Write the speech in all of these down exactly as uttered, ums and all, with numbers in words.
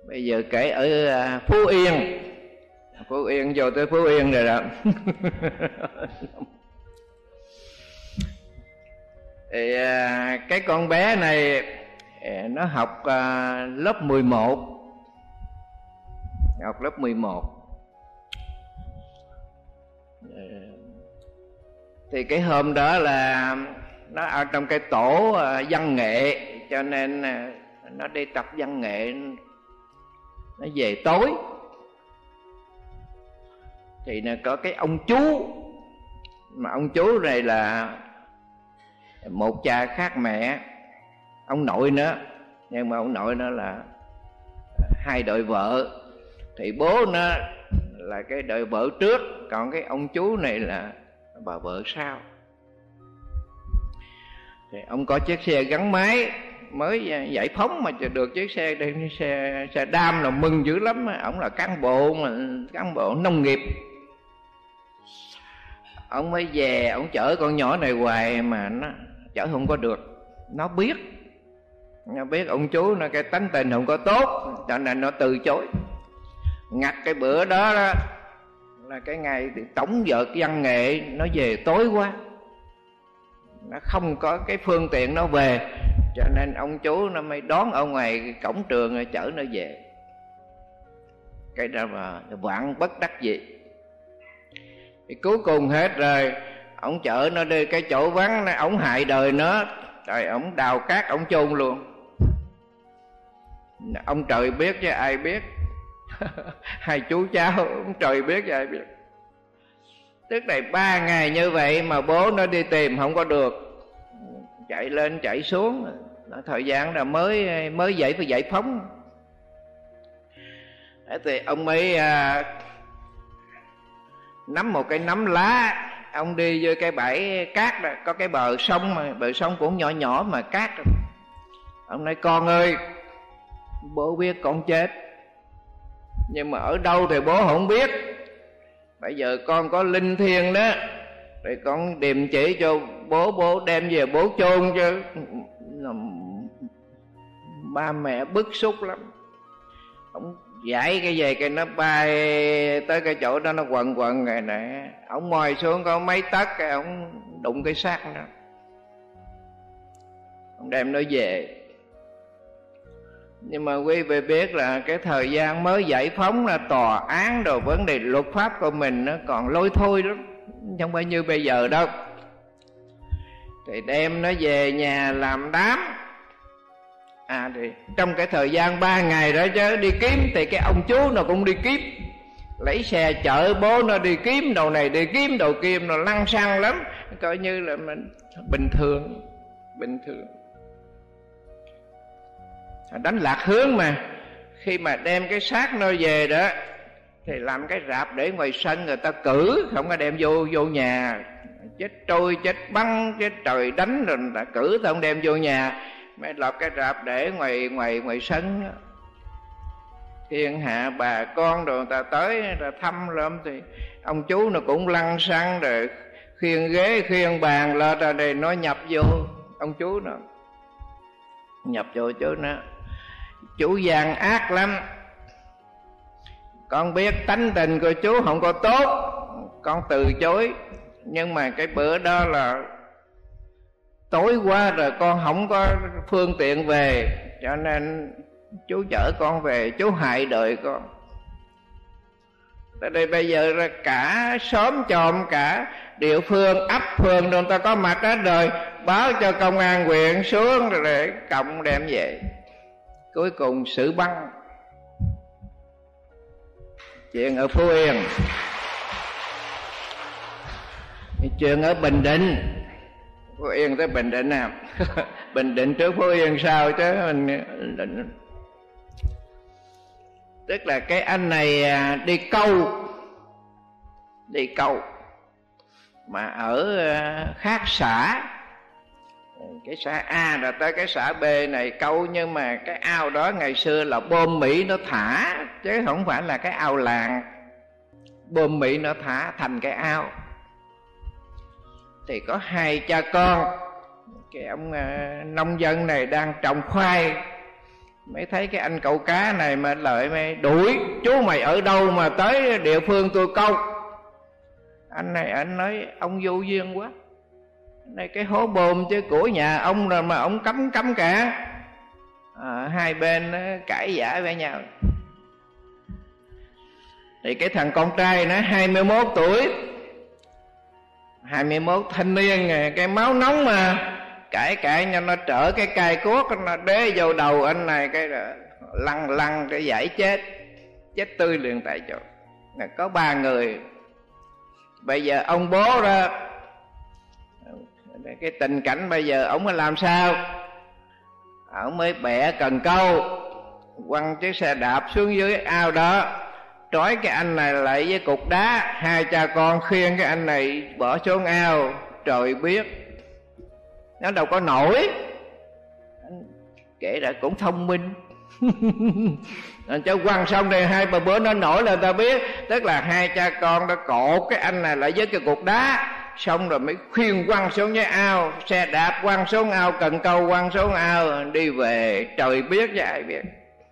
Bây giờ kể ở Phú Yên. Phú Yên vô tới Phú Yên rồi đó. Thì cái con bé này nó học lớp mười một, học lớp mười một. Thì cái hôm đó là nó ở trong cái tổ văn nghệ, cho nên nó đi tập văn nghệ, nó về tối. Thì nó có cái ông chú, mà ông chú này là một cha khác mẹ, ông nội nữa, nhưng mà ông nội nó là hai đời vợ. Thì bố nó là cái đời vợ trước, còn cái ông chú này là bà vợ sau. Thì ông có chiếc xe gắn máy mới giải phóng mà được chiếc xe đây, xe xe đam là mừng dữ lắm. Ông là cán bộ mà cán bộ nông nghiệp. Ông mới về, ông chở con nhỏ này hoài mà nó chở không có được. Nó biết, nó biết ông chú nó cái tánh tình không có tốt, cho nên nó từ chối. Ngặt cái bữa đó, đó là cái ngày thì tổng vợt văn nghệ, nó về tối quá, nó không có cái phương tiện nó về, cho nên ông chú nó mới đón ở ngoài cổng trường rồi chở nó về. Cái đó mà vạn bất đắc dĩ. Thì cuối cùng hết rồi, ông chở nó đi cái chỗ vắng, ổng hại đời nó, rồi ổng đào cát ổng chôn luôn. Ông trời biết chứ ai biết. Hai chú cháu ông trời biết chứ ai biết. Tức là ba ngày như vậy mà bố nó đi tìm không có được, chạy lên chạy xuống. Thời gian là mới mới dậy phải giải phóng. Thì ông ấy à, nắm một cái nắm lá, ông đi vô cái bãi cát đó, có cái bờ sông mà bờ sông cũng nhỏ nhỏ mà cát. Ông nói con ơi, bố biết con chết, nhưng mà ở đâu thì bố không biết. Bây giờ con có linh thiêng đó, rồi con điềm chỉ cho bố, bố đem về bố chôn chứ. Ba mẹ bức xúc lắm. Ông giải cái về cái nó bay tới cái chỗ đó, nó quần quần ngày nè. Ông ngồi xuống có mấy tấc, cái ông đụng cái xác đó, ông đem nó về. Nhưng mà quý vị biết là cái thời gian mới giải phóng là tòa án rồi vấn đề luật pháp của mình nó còn lôi thôi lắm, không phải như bây giờ đâu. Thì đem nó về nhà làm đám. À thì trong cái thời gian ba ngày đó chứ đi kiếm, thì cái ông chú nó cũng đi kiếm, lấy xe chở bố nó đi kiếm, đầu này đi kiếm đầu kia, nó lăng xăng lắm, coi như là mình bình thường, bình thường. Đánh lạc hướng mà. Khi mà đem cái xác nó về đó thì làm cái rạp để ngoài sân người ta cử, không có đem vô vô nhà. Chết trôi, chết băng, chết trời đánh rồi người ta cử, ta không đem vô nhà, mới lập cái rạp để ngoài ngoài ngoài sân. Thiên hạ bà con rồi người ta tới, người ta thăm lắm, thì ông chú nó cũng lăng xăng rồi khiêng ghế khiêng bàn lên ra đây, nó nhập vô. Ông chú nó nhập vô chú nó, chú gian ác lắm. Con biết tánh tình của chú không có tốt, con từ chối. Nhưng mà cái bữa đó là tối quá rồi, con không có phương tiện về, cho nên chú chở con về, chú hại đời con. Tại đây bây giờ là cả xóm chòm, cả địa phương, ấp phường người ta có mặt hết rồi, báo cho công an huyện xuống rồi để cộng đem về. Cuối cùng xử băng. Chuyện ở Phú Yên. Chuyện ở Bình Định. Phú Yên tới Bình Định nào. Bình Định trước Phú Yên sao chứ mình định. Tức là cái anh này đi câu, đi câu mà ở khác xã. Cái xã A là tới cái xã B này câu, nhưng mà cái ao đó ngày xưa là bom Mỹ nó thả, chứ không phải là cái ao làng. Bom Mỹ nó thả thành cái ao. Thì có hai cha con. Cái ông uh, nông dân này đang trồng khoai, mới thấy cái anh câu cá này mà lợi mày đuổi: chú mày ở đâu mà tới địa phương tôi câu? Anh này anh nói: ông vô duyên quá, này cái hố bồn chứ của nhà ông rồi mà ông cấm cấm cả. À, hai bên cãi vã với nhau. Thì cái thằng con trai nó hai mươi mốt tuổi, hai mươi mốt thanh niên, cái máu nóng mà, cãi cãi nhau nó trở cái cài cuốc nó đế vô đầu anh này, cái lăn lăn cái giải chết, chết tươi liền tại chỗ. Có ba người. Bây giờ ông bố ra, cái tình cảnh bây giờ ông mới làm sao? Ông mới bẻ cần câu, quăng chiếc xe đạp xuống dưới ao đó, trói cái anh này lại với cục đá. Hai cha con khiêng cái anh này bỏ xuống ao. Trời biết nó đâu có nổi. Kể ra cũng thông minh. Cho quăng xong rồi hai ba bữa nó nổi là ta biết. Tức là hai cha con đã cột cái anh này lại với cái cục đá, xong rồi mới khuyên quăng xuống dưới ao. Xe đạp quăng xuống ao, cần câu quăng xuống ao, đi về. Trời biết chứ ai biết.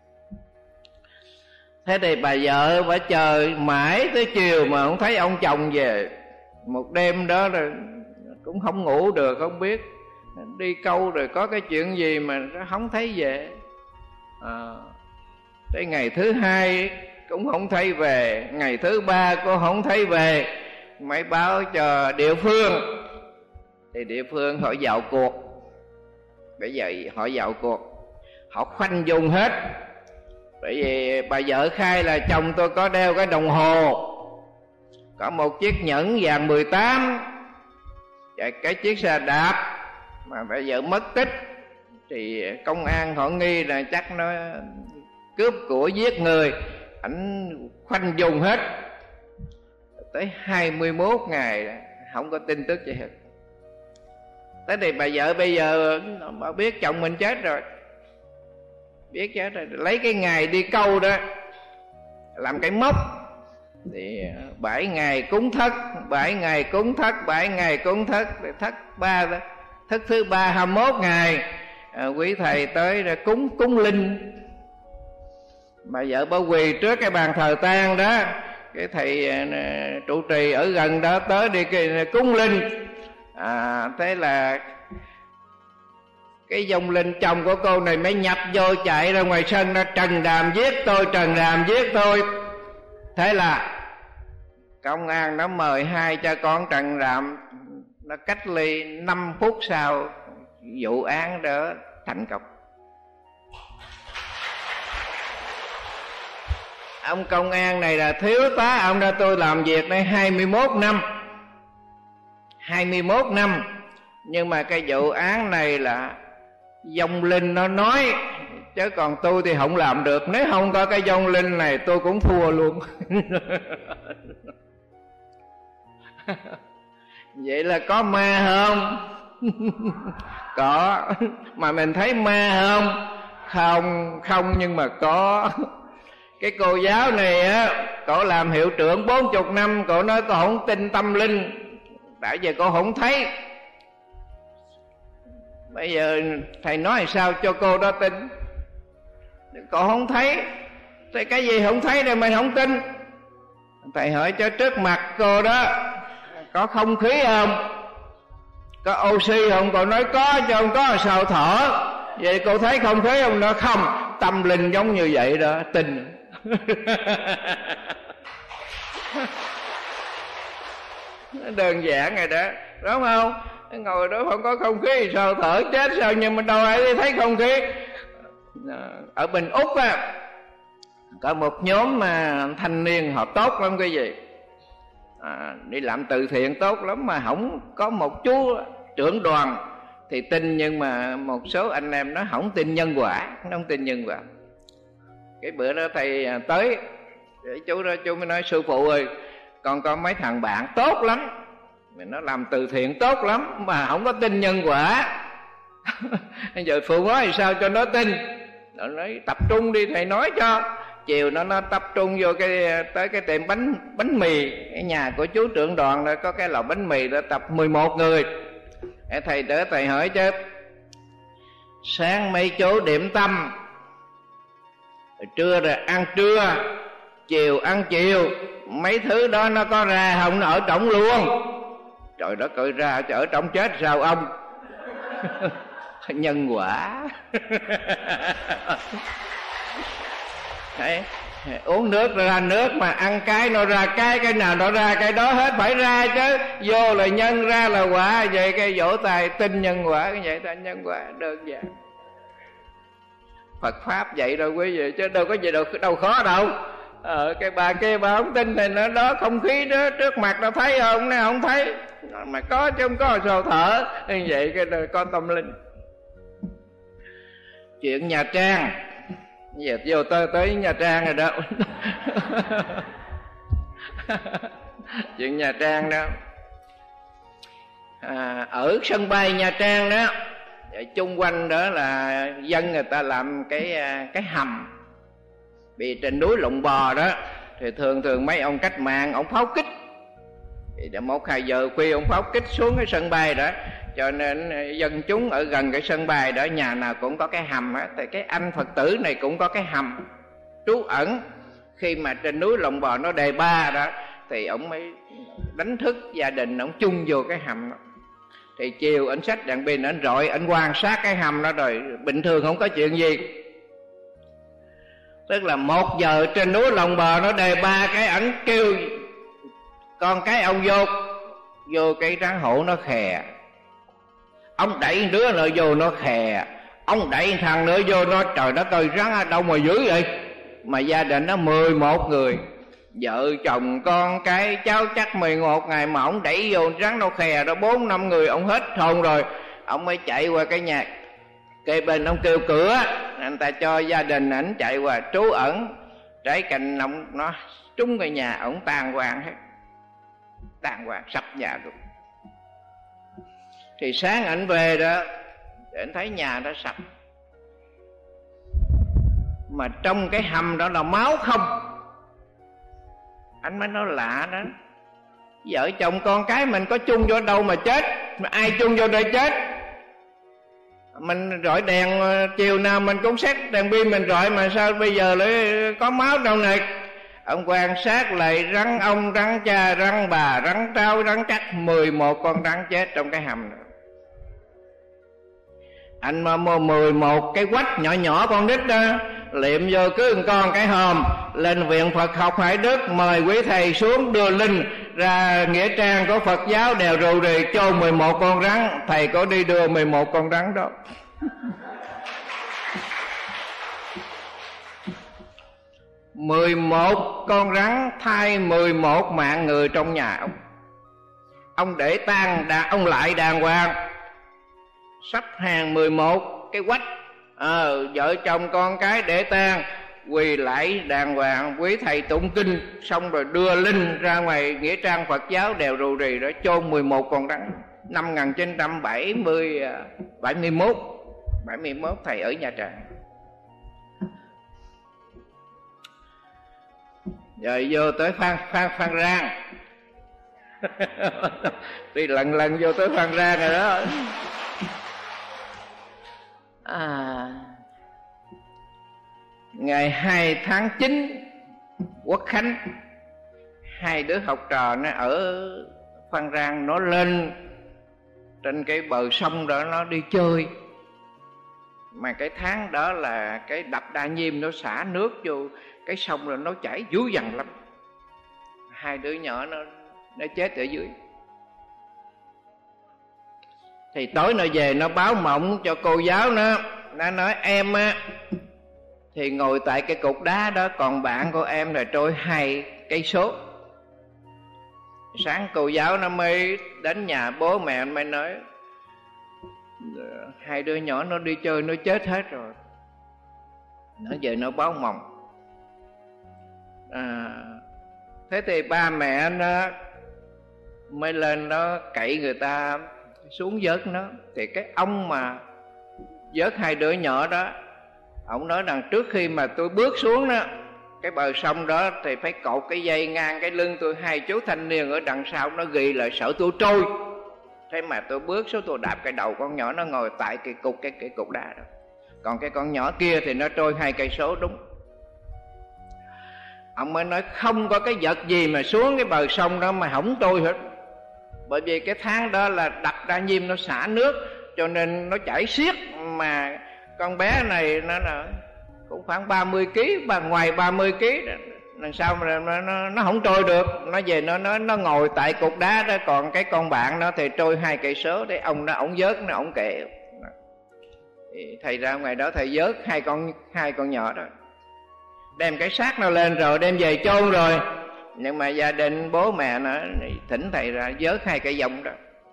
Thế thì bà vợ bà chờ mãi tới chiều mà không thấy ông chồng về. Một đêm đó rồi cũng không ngủ được, không biết đi câu rồi có cái chuyện gì mà nó không thấy về. À, tới ngày thứ hai cũng không thấy về, ngày thứ ba cũng không thấy về. Mới báo cho địa phương, thì địa phương họ vào cuộc. Bây giờ họ vào cuộc, họ khoanh vùng hết. Bởi vì bà vợ khai là chồng tôi có đeo cái đồng hồ, có một chiếc nhẫn vàng mười tám, và cái chiếc xe đạp mà bà vợ mất tích. Thì công an họ nghi là chắc nó cướp của giết người. Ảnh khoanh vùng hết. Tới hai mươi mốt ngày không có tin tức gì hết. Tới thì bà vợ bây giờ bà biết chồng mình chết rồi, biết chết rồi, lấy cái ngày đi câu đó làm cái mốc. Thì bảy ngày cúng thất, bảy ngày cúng thất, bảy ngày cúng thất, thất ba đó, thất thứ ba hai mươi mốt ngày. À, quý thầy tới ra cúng cúng linh. Bà vợ bà quỳ trước cái bàn thờ tang đó, cái thầy uh, trụ trì ở gần đó tới đi cái, cúng linh. À, thế là cái dòng linh chồng của cô này mới nhập vô, chạy ra ngoài sân đó: Trần Đàm giết tôi, Trần Đàm giết tôi. Thế là công an nó mời hai cha con Trần Đàm, nó cách ly. Năm phút sau vụ án đó thành công. Ông công an này là thiếu tá, ông ra tôi làm việc đây hai mươi mốt năm, hai mươi mốt năm. Nhưng mà cái vụ án này là vong linh nó nói, chứ còn tôi thì không làm được. Nếu không có cái vong linh này tôi cũng thua luôn. Vậy là có ma không? Có. Mà mình thấy ma không? Không, không nhưng mà có. Cái cô giáo này á, cổ làm hiệu trưởng bốn mươi năm, cổ nói cổ không tin tâm linh, tại giờ cô không thấy. Bây giờ thầy nói sao cho cô đó tin? Cô không thấy. Thì cái gì không thấy rồi mày không tin? Thầy hỏi cho trước mặt cô đó có không khí không, có oxy không? Cô nói có, chứ không có sao thở. Vậy cô thấy không khí không? Nó không. Tâm linh giống như vậy đó, tin. Đơn giản rồi đó, đúng không? Ngồi đó không có không khí sao thở chết sao? Nhưng mà đâu ai thấy không khí. Ở bên Úc á, có một nhóm mà thanh niên họ tốt lắm cái gì, à, đi làm từ thiện tốt lắm. Mà không có một chú trưởng đoàn thì tin, nhưng mà một số anh em nó không tin nhân quả, nó không tin nhân quả. Cái bữa đó thầy tới, để chú đó chú mới nói: sư phụ ơi, con có mấy thằng bạn tốt lắm, nó làm từ thiện tốt lắm mà không có tin nhân quả. Giờ phụ nói sao cho nó tin? Nó nói tập trung đi, thầy nói cho. Chiều nó nó tập trung vô cái tới cái tiệm bánh bánh mì, cái nhà của chú trưởng đoàn đó có cái lò bánh mì đó, tập mười một người. Thầy đỡ thầy hỏi chứ: sáng mấy chú điểm tâm Trưa rồi ăn trưa, chiều ăn chiều, mấy thứ đó nó có ra không, nó ở trỏng luôn. Trời đất ơi, ra ở trỏng chết sao ông? Nhân quả. Đấy, uống nước ra nước, mà ăn cái nó ra cái, cái nào nó ra cái đó hết, phải ra chứ. Vô là nhân, ra là quả. Vậy cái vỗ tay tin nhân quả, cái vậy ta nhân quả đơn giản. Phật pháp vậy đâu quý vị, chứ đâu có gì đâu, đâu khó đâu. Ờ, cái bà kia bà không tin thì nó đó, không khí đó trước mặt nó thấy không, nó không thấy, mà có chứ không có sao thở. Như vậy cái đời con tâm linh. Chuyện Nha Trang, giờ vô tới tới Nha Trang rồi đó. Chuyện Nha Trang đó, à, ở sân bay Nha Trang đó, chung quanh đó là dân người ta làm cái cái hầm. Vì trên núi Lụng Bò đó thì thường thường mấy ông cách mạng ông pháo kích, thì đã một hai giờ khuya ông pháo kích xuống cái sân bay đó, cho nên dân chúng ở gần cái sân bay đó nhà nào cũng có cái hầm á. Thì cái anh Phật tử này cũng có cái hầm trú ẩn. Khi mà trên núi Lụng Bò nó đề ba đó thì ông mới đánh thức gia đình, ông chung vô cái hầm đó. Thì chiều ảnh xách đèn pin ảnh rọi, ảnh quan sát cái hầm đó rồi bình thường không có chuyện gì. Tức là một giờ trên núi Lụng Bò nó đề ba cái, ảnh kêu con cái ông vô, vô cái rắn hổ nó khè, ông đẩy đứa nữa vô nó khè, ông đẩy thằng nữa vô nó, trời đất ơi rắn ở đâu mà dữ vậy. Mà gia đình nó mười một người, vợ chồng con cái cháu chắc mười một ngày, mà ông đẩy vô rắn nó khè đó bốn năm người, ông hết hồn rồi. Ông mới chạy qua cái nhà kề bên, ông kêu cửa, anh ta cho gia đình ảnh chạy qua trú ẩn. Trái cành ông nó trúng cái nhà, ổng tàn hoang hết, tàn hoang sập nhà luôn. Thì sáng ảnh về đó để anh thấy nhà đã sập, mà trong cái hầm đó là máu không. Anh mới nói lạ đó, vợ chồng con cái mình có chung vô đâu mà chết, mà ai chung vô đây chết. Mình rọi đèn chiều nào mình cũng xét đèn pin mình rọi, mà sao bây giờ lại có máu đâu này. Ông quan sát lại rắn ông, rắn cha, rắn bà, rắn trao, rắn chắc, mười một con rắn chết trong cái hầm đó. Anh mà mua mười một cái quách nhỏ nhỏ con nít đó, liệm vô cứ con cái hòm, lên viện Phật học Hải Đức, mời quý thầy xuống đưa linh ra nghĩa trang của Phật giáo đèo rù rì cho mười một con rắn. Thầy có đi đưa mười một con rắn đó. Mười một con rắn thay mười một mạng người trong nhà ông. Ông để tang đàn, ông lại đàng hoàng, sắp hàng mười một cái quách, à, vợ chồng con cái để tang, quỳ lại đàng hoàng, quý thầy tụng kinh xong rồi đưa linh ra ngoài nghĩa trang Phật giáo đèo rù rì đó, chôn mười một con rắn. Năm một nghìn chín trăm bảy mươi, bảy mươi mốt bảy mươi mốt thầy ở Nha Trang. Rồi vô tới Phan Phan Phan Rang. Đi lần lần vô tới Phan Rang rồi đó. À, ngày hai tháng chín Quốc Khánh, hai đứa học trò nó ở Phan Rang, nó lên trên cái bờ sông đó nó đi chơi. Mà cái tháng đó là cái đập Đa Nhiêm nó xả nước vô cái sông rồi nó chảy dữ dằn lắm. Hai đứa nhỏ nó nó chết ở dưới. Thì tối nó về nó báo mộng cho cô giáo nó, nó nói em á thì ngồi tại cái cục đá đó, còn bạn của em là trôi hai cây số. Sáng cô giáo nó mới đến nhà bố mẹ mới nói hai đứa nhỏ nó đi chơi nó chết hết rồi. Nó về nó báo mộng. À, thế thì ba mẹ nó mới lên đó cậy người ta xuống vớt nó. Thì cái ông mà vớt hai đứa nhỏ đó, ông nói rằng trước khi mà tôi bước xuống đó cái bờ sông đó thì phải cột cái dây ngang cái lưng tôi, hai chú thanh niên ở đằng sau nó ghi lại sợ tôi trôi. Thế mà tôi bước xuống tôi đạp cái đầu con nhỏ, nó ngồi tại cái cục cái cái cục đá đó. Còn cái con nhỏ kia thì nó trôi hai cây số đúng. Ông mới nói không có cái vật gì mà xuống cái bờ sông đó mà hỏng trôi hết. Bởi vì cái tháng đó là đặt ra nhiêm nó xả nước, cho nên nó chảy xiết. Mà con bé này nó là cũng khoảng ba mươi ký, bà ngoài ba mươi ký, làm sao mà nó, nó, nó không trôi được. Nó về nó nó nó ngồi tại cục đá đó, còn cái con bạn nó thì trôi hai cây số. Để ông nó ổng vớt, nó ổng kệ. Thì thầy ra ngoài đó thầy vớt hai con hai con nhỏ đó, đem cái xác nó lên rồi đem về chôn rồi. Nhưng mà gia đình bố mẹ nó thỉnh thầy ra vớt hai cái vong đó.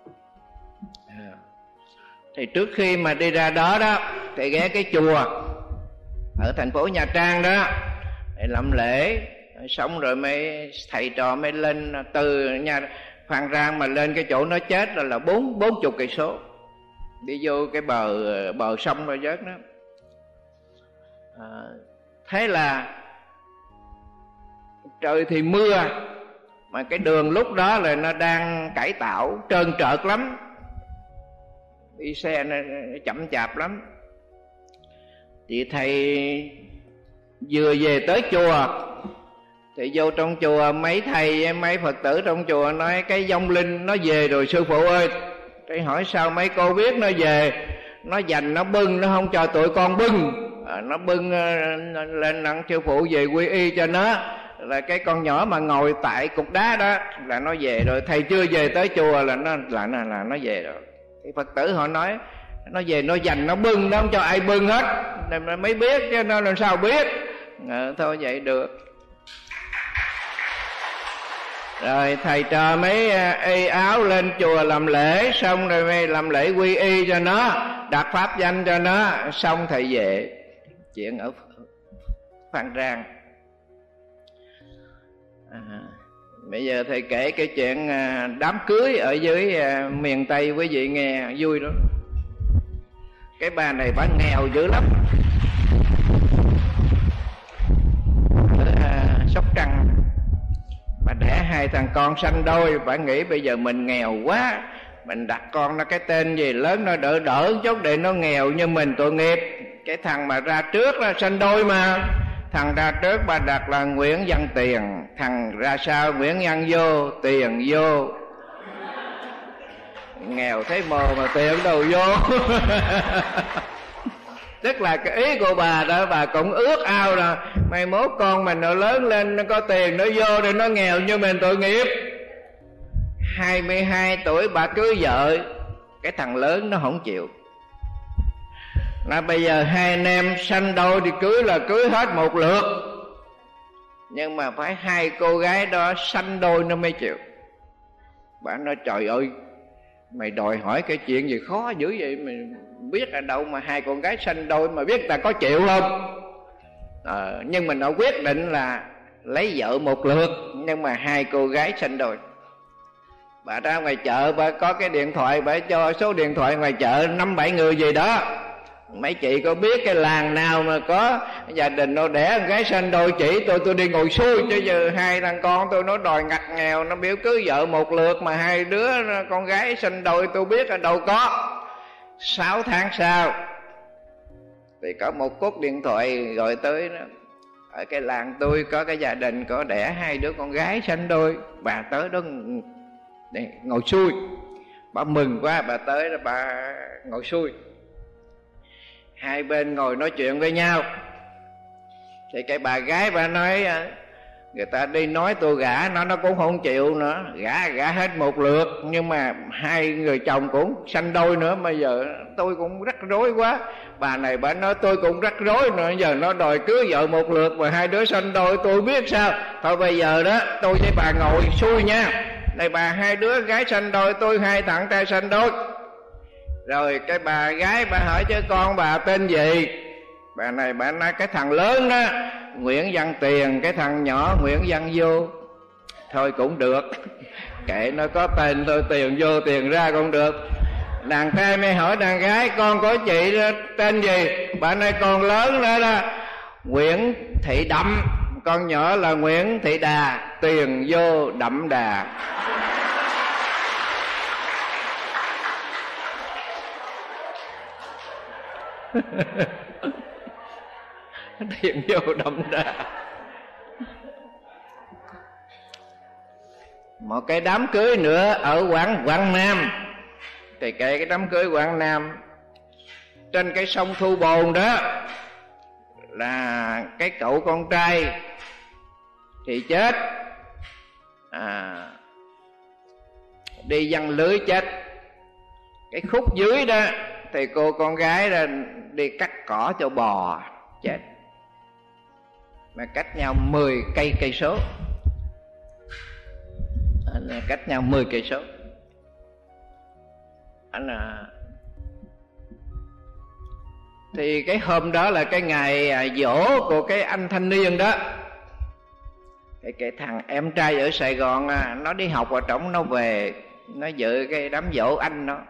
Thì trước khi mà đi ra đó đó, thầy ghé cái chùa ở thành phố Nha Trang đó để làm lễ. Xong rồi mấy thầy trò mới lên từ nhà Phan Rang mà lên cái chỗ nó chết là là bốn bốn chục cây số, đi vô cái bờ bờ sông rồi vớt đó. À, thế là trời thì mưa, mà cái đường lúc đó là nó đang cải tạo trơn trợt lắm, đi xe nó chậm chạp lắm. Thì thầy vừa về tới chùa thì vô trong chùa, mấy thầy mấy Phật tử trong chùa nói cái vong linh nó về rồi sư phụ ơi. Thầy hỏi sao mấy cô biết nó về? Nó dành nó bưng, nó không cho tụi con bưng, à, nó bưng lên nặng sư phụ về quy y cho nó. Là cái con nhỏ mà ngồi tại cục đá đó là nó về rồi. Thầy chưa về tới chùa là nó là là, là nó về rồi. Thì Phật tử họ nói nó về nó dành nó bưng, nó không cho ai bưng hết, nên mới biết chứ nó làm sao biết. À, thôi vậy được. Rồi thầy trò mới y áo lên chùa làm lễ, xong rồi mới làm lễ quy y cho nó, đặt pháp danh cho nó, xong thầy về. Chuyện ở Phan Rang. À, bây giờ thầy kể cái chuyện đám cưới ở dưới miền Tây quý vị nghe vui lắm. Cái bà này bà nghèo dữ lắm, ở Sóc Trăng. Bà đẻ hai thằng con sanh đôi. Bà nghĩ bây giờ mình nghèo quá, mình đặt con nó cái tên gì lớn nó đỡ đỡ chút để nó nghèo như mình tội nghiệp. Cái thằng mà ra trước là sanh đôi mà. Thằng ra trước bà đặt là Nguyễn Văn Tiền, thằng ra sau Nguyễn Văn Vô, tiền vô. Nghèo thấy mồ mà tiền đâu vô. Tức là cái ý của bà đó, bà cũng ước ao là mai mốt con mình nó lớn lên nó có tiền nó vô để nó nghèo như mình tội nghiệp. Hai mươi hai tuổi bà cưới vợ, cái thằng lớn nó không chịu. Là bây giờ hai anh em sanh đôi thì cưới là cưới hết một lượt, nhưng mà phải hai cô gái đó sanh đôi nó mới chịu. Bà nói trời ơi, mày đòi hỏi cái chuyện gì khó dữ vậy, mày biết ở đâu mà hai con gái sanh đôi mà biết ta có chịu không? À, nhưng mà nó quyết định là lấy vợ một lượt, nhưng mà hai cô gái sanh đôi. Bà ra ngoài chợ, bà có cái điện thoại, bà cho số điện thoại ngoài chợ năm bảy người gì đó. Mấy chị có biết cái làng nào mà có gia đình nó đẻ con gái sanh đôi chỉ tôi tôi đi ngồi xuôi. Chứ giờ hai thằng con tôi nó đòi ngặt nghèo, nó biểu cưới vợ một lượt mà hai đứa con gái sanh đôi tôi biết ở đâu có. Sáu tháng sau thì có một cú điện thoại gọi tới đó. Ở cái làng tôi có cái gia đình có đẻ hai đứa con gái sanh đôi. Bà tới đó để ngồi xuôi. Bà mừng quá, bà tới đó bà ngồi xuôi. Hai bên ngồi nói chuyện với nhau. Thì cái bà gái bà nói người ta đi nói tôi gả nó, nó cũng không chịu nữa. Gả gả hết một lượt, nhưng mà hai người chồng cũng sanh đôi nữa. Bây giờ tôi cũng rắc rối quá. Bà này bà nói tôi cũng rắc rối nữa. Giờ nó đòi cưới vợ một lượt mà hai đứa sanh đôi tôi biết sao. Thôi bây giờ đó tôi với bà ngồi xuôi nha. Này bà hai đứa gái sanh đôi, tôi hai thằng trai sanh đôi. Rồi cái bà gái bà hỏi chứ con bà tên gì? Bà này bà nói cái thằng lớn đó Nguyễn Văn Tiền, cái thằng nhỏ Nguyễn Văn Vô. Thôi cũng được, kệ nó có tên thôi, tiền vô tiền ra cũng được. Đàn trai mới hỏi đàn gái con có chị tên gì? Bà nói con lớn đó đó Nguyễn Thị Đậm, con nhỏ là Nguyễn Thị Đà, tiền vô đậm đà. Tiền vô đậm đà. một cái đám cưới nữa ở Quảng Quảng Nam. Thì kể cái đám cưới Quảng Nam trên cái sông Thu Bồn đó, là cái cậu con trai thì chết, à, đi giăng lưới chết. Cái khúc dưới đó thì cô con gái đó đi cắt cỏ cho bò chết, mà cách nhau mười cây cây số, cách nhau mười cây số. Anh là thì cái hôm đó là cái ngày giỗ của cái anh thanh niên đó. Cái, cái thằng em trai ở Sài Gòn nó đi học ở trỏng, nó về nó dự cái đám giỗ anh nó.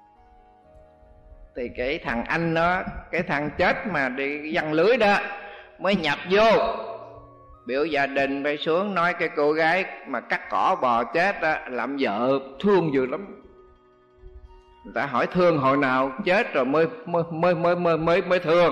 Thì cái thằng anh nó, cái thằng chết mà đi giăng lưới đó mới nhập vô biểu gia đình bay xuống nói cái cô gái mà cắt cỏ bò chết đó, làm vợ thương dữ lắm. Người ta hỏi thương hồi nào chết rồi mới mới mới mới mới mới, mới thương.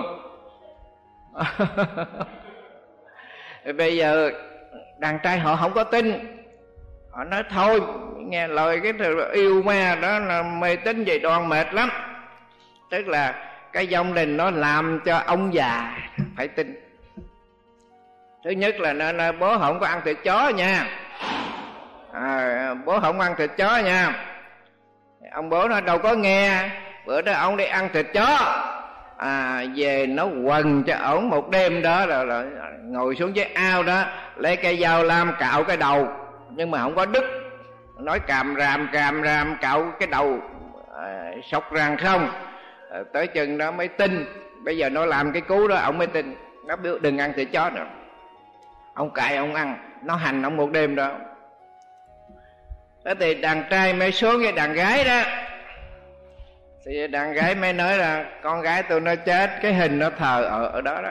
Bây giờ đàn trai họ không có tin, họ nói thôi nghe lời cái yêu ma đó là mê tín vậy đoan mệt lắm. Tức là cái vong linh nó làm cho ông già phải tin. Thứ nhất là nó, nó, bố không có ăn thịt chó nha, à, bố không ăn thịt chó nha. Ông bố nó đâu có nghe. Bữa đó ông đi ăn thịt chó, à, về nó quần cho ổng một đêm đó, rồi, rồi ngồi xuống dưới ao đó lấy cây dao lam cạo cái đầu, nhưng mà không có đứt. Nói càm ràm càm ràm cạo cái đầu, à, sọc răng không, à, tới chừng đó mới tin. Bây giờ nó làm cái cú đó ổng mới tin. Nó biết đừng ăn thịt chó nữa. Ông cài ông ăn, nó hành ông một đêm đó. Thế thì đàn trai mới xuống với đàn gái đó. Thì đàn gái mới nói là con gái tôi nó chết, cái hình nó thờ ở, ở đó đó.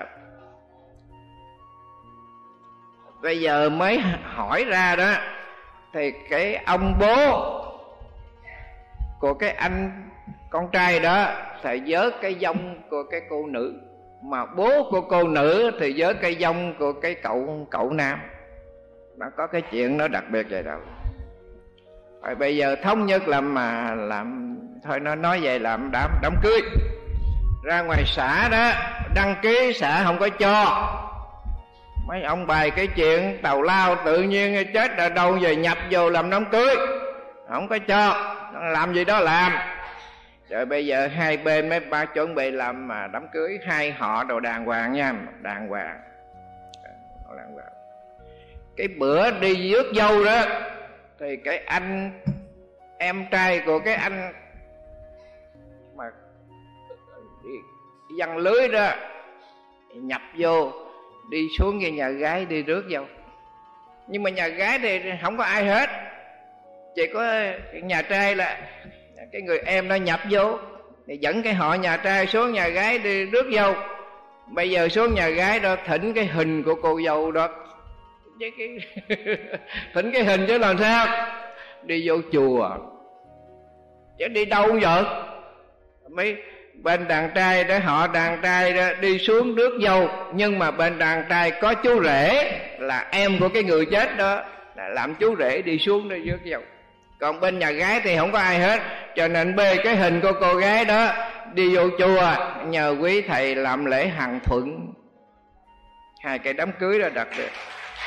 Bây giờ mới hỏi ra đó, thì cái ông bố của cái anh con trai đó thì vớ cái vong của cái cô nữ, mà bố của cô nữ thì vớ cái vong của cái cậu cậu nam. Nó có cái chuyện nó đặc biệt vậy đâu. Rồi bây giờ thống nhất làm mà làm thôi, nó nói vậy làm đám đám cưới. Ra ngoài xã đó đăng ký xã không có cho. Mấy ông bày cái chuyện tào lao, tự nhiên chết ở đâu về nhập vô làm đám cưới, không có cho, làm gì đó làm. Rồi bây giờ hai bên mấy ba chuẩn bị làm mà đám cưới, hai họ đồ đàng hoàng nha, đàng hoàng, đàng hoàng. Cái bữa đi rước dâu đó thì cái anh em trai của cái anh mà đi giăng lưới đó nhập vô, đi xuống cái nhà gái đi rước dâu. Nhưng mà nhà gái thì không có ai hết, chỉ có nhà trai là cái người em nó nhập vô, thì dẫn cái họ nhà trai xuống nhà gái đi rước dâu. Bây giờ xuống nhà gái đó thỉnh cái hình của cô dâu đó, cái, cái thỉnh cái hình chứ làm sao. Đi vô chùa chứ đi đâu vậy. Mấy bên đàn trai đó, họ đàn trai đó đi xuống rước dâu, nhưng mà bên đàn trai có chú rể là em của cái người chết đó, là làm chú rể đi xuống để rước dâu. Còn bên nhà gái thì không có ai hết, cho nên bê cái hình của cô gái đó đi vô chùa nhờ quý thầy làm lễ hằng thuận. Hai cái đám cưới đó đặc biệt.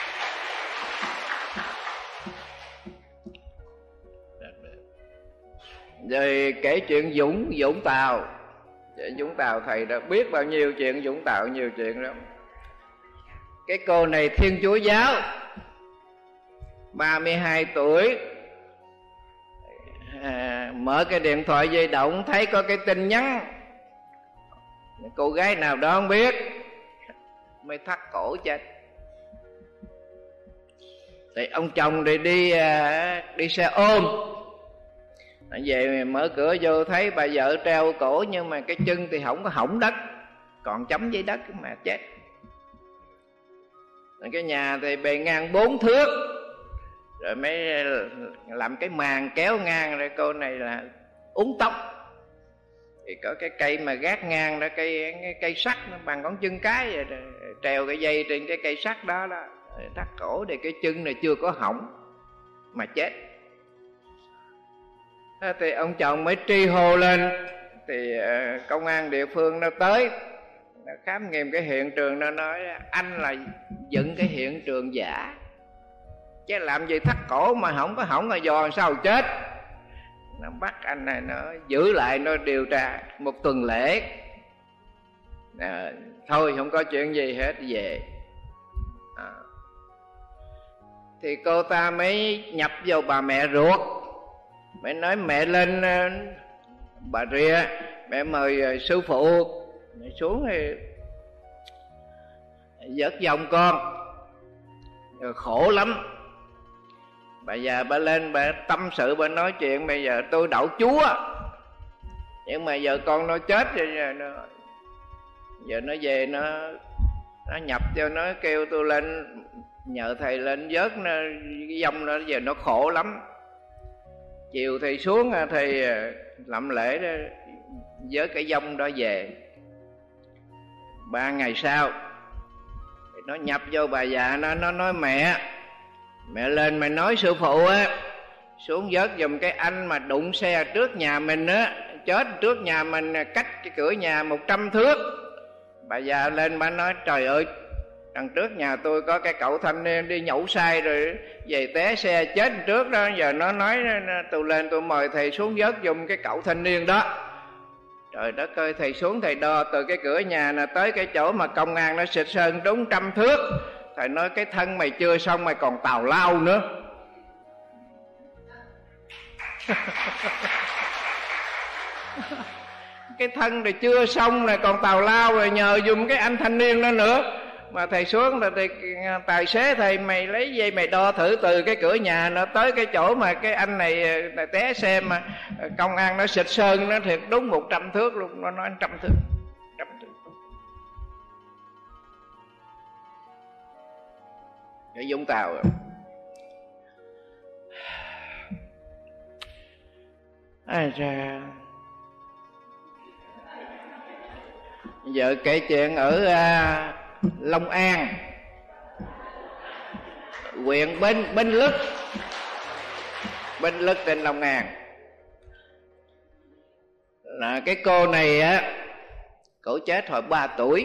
Rồi kể chuyện Dũng Dũng Tàu. Dũng Tàu thầy đã biết bao nhiêu chuyện Dũng Tàu, nhiều chuyện lắm. Cái cô này Thiên Chúa giáo, ba mươi hai tuổi, à, mở cái điện thoại di động thấy có cái tin nhắn cô gái nào đó không biết, mới thắt cổ chết. Thì ông chồng thì đi đi xe ôm, về mở cửa vô thấy bà vợ treo cổ, nhưng mà cái chân thì không có hỏng đất, còn chấm dưới đất mà chết. Cái nhà thì bề ngang bốn thước, rồi mới làm cái màn kéo ngang, rồi cô này là uốn tóc. Thì có cái cây mà gác ngang đó, cây cái cây sắt nó bằng con chân cái vậy, treo cái dây trên cái cây sắt đó đó, thắt cổ thì cái chân này chưa có hỏng. mà chết. Thế thì ông chồng mới tri hô lên, thì công an địa phương nó tới, nó khám nghiệm cái hiện trường, nó nói anh là dựng cái hiện trường giả, chứ làm gì thắt cổ mà không có hỏng là giò sao chết. Nó bắt anh này, nó giữ lại, nó điều tra một tuần lễ. À, thôi không có chuyện gì hết, về. À. Thì cô ta mới nhập vào bà mẹ ruột, mới nói mẹ lên Bà Rịa, mẹ mời sư phụ mẹ xuống thì vớt vòng con, rồi khổ lắm. Bà già bà lên bà tâm sự, bà nói chuyện bây giờ tôi đậu chúa, nhưng mà giờ con nó chết rồi, giờ nó giờ nó về nó nó nhập cho nó kêu tôi lên nhờ thầy lên vớt nó cái vong nó, giờ nó khổ lắm. Chiều thầy xuống thầy làm lễ đó, vớt cái vong đó về. Ba ngày sau nó nhập vô bà già, nó nó nói mẹ mẹ lên mày nói sư phụ á xuống vớt giùm cái anh mà đụng xe trước nhà mình á, chết trước nhà mình, cách cái cửa nhà một trăm thước. Bà già lên bà nói trời ơi, đằng trước nhà tôi có cái cậu thanh niên đi nhậu say rồi về té xe chết trước đó, giờ nó nói tôi lên tôi mời thầy xuống vớt giùm cái cậu thanh niên đó. Trời đất ơi, thầy xuống thầy đo từ cái cửa nhà nè tới cái chỗ mà công an nó xịt sơn đúng trăm thước. Thầy nói cái thân mày chưa xong mày còn tào lao nữa. Cái thân thì chưa xong này còn tào lao, rồi nhờ dùng cái anh thanh niên đó nữa. Mà thầy xuống là thầy, tài xế thầy mày lấy dây mày đo thử từ cái cửa nhà nó tới cái chỗ mà cái anh này té xe mà công an nó xịt sơn nó thiệt đúng một trăm thước luôn. Nó nói trăm thước, trăm thước. Cái Vũng Tàu rồi. Ai ra giờ kể chuyện ở uh, Long An, huyện Bến Bến Lức, Bến Lức trên Long An. Là cái cô này á, cổ chết hồi ba tuổi.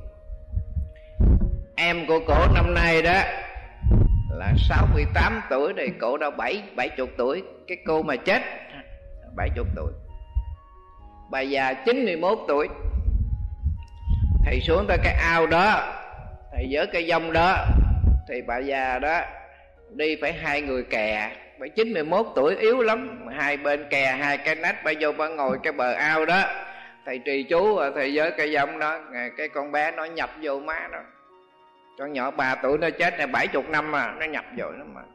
Em của cổ năm nay đó là sáu mươi tám tuổi, thì cổ đã bảy bảy chục tuổi. Cái cô mà chết bảy chục tuổi. Bà già chín mươi mốt tuổi. Thầy xuống tới cái ao đó, thầy vớt cái vong đó, thì bà già đó đi phải hai người kè, phải chín mươi mốt tuổi yếu lắm, hai bên kè hai cái nách, bà vô bà ngồi cái bờ ao đó. Thầy trì chú, thầy vớt cái vong đó, cái con bé nó nhập vô má đó. Con nhỏ ba tuổi nó chết này bảy chục năm mà nó nhập vô nó mà.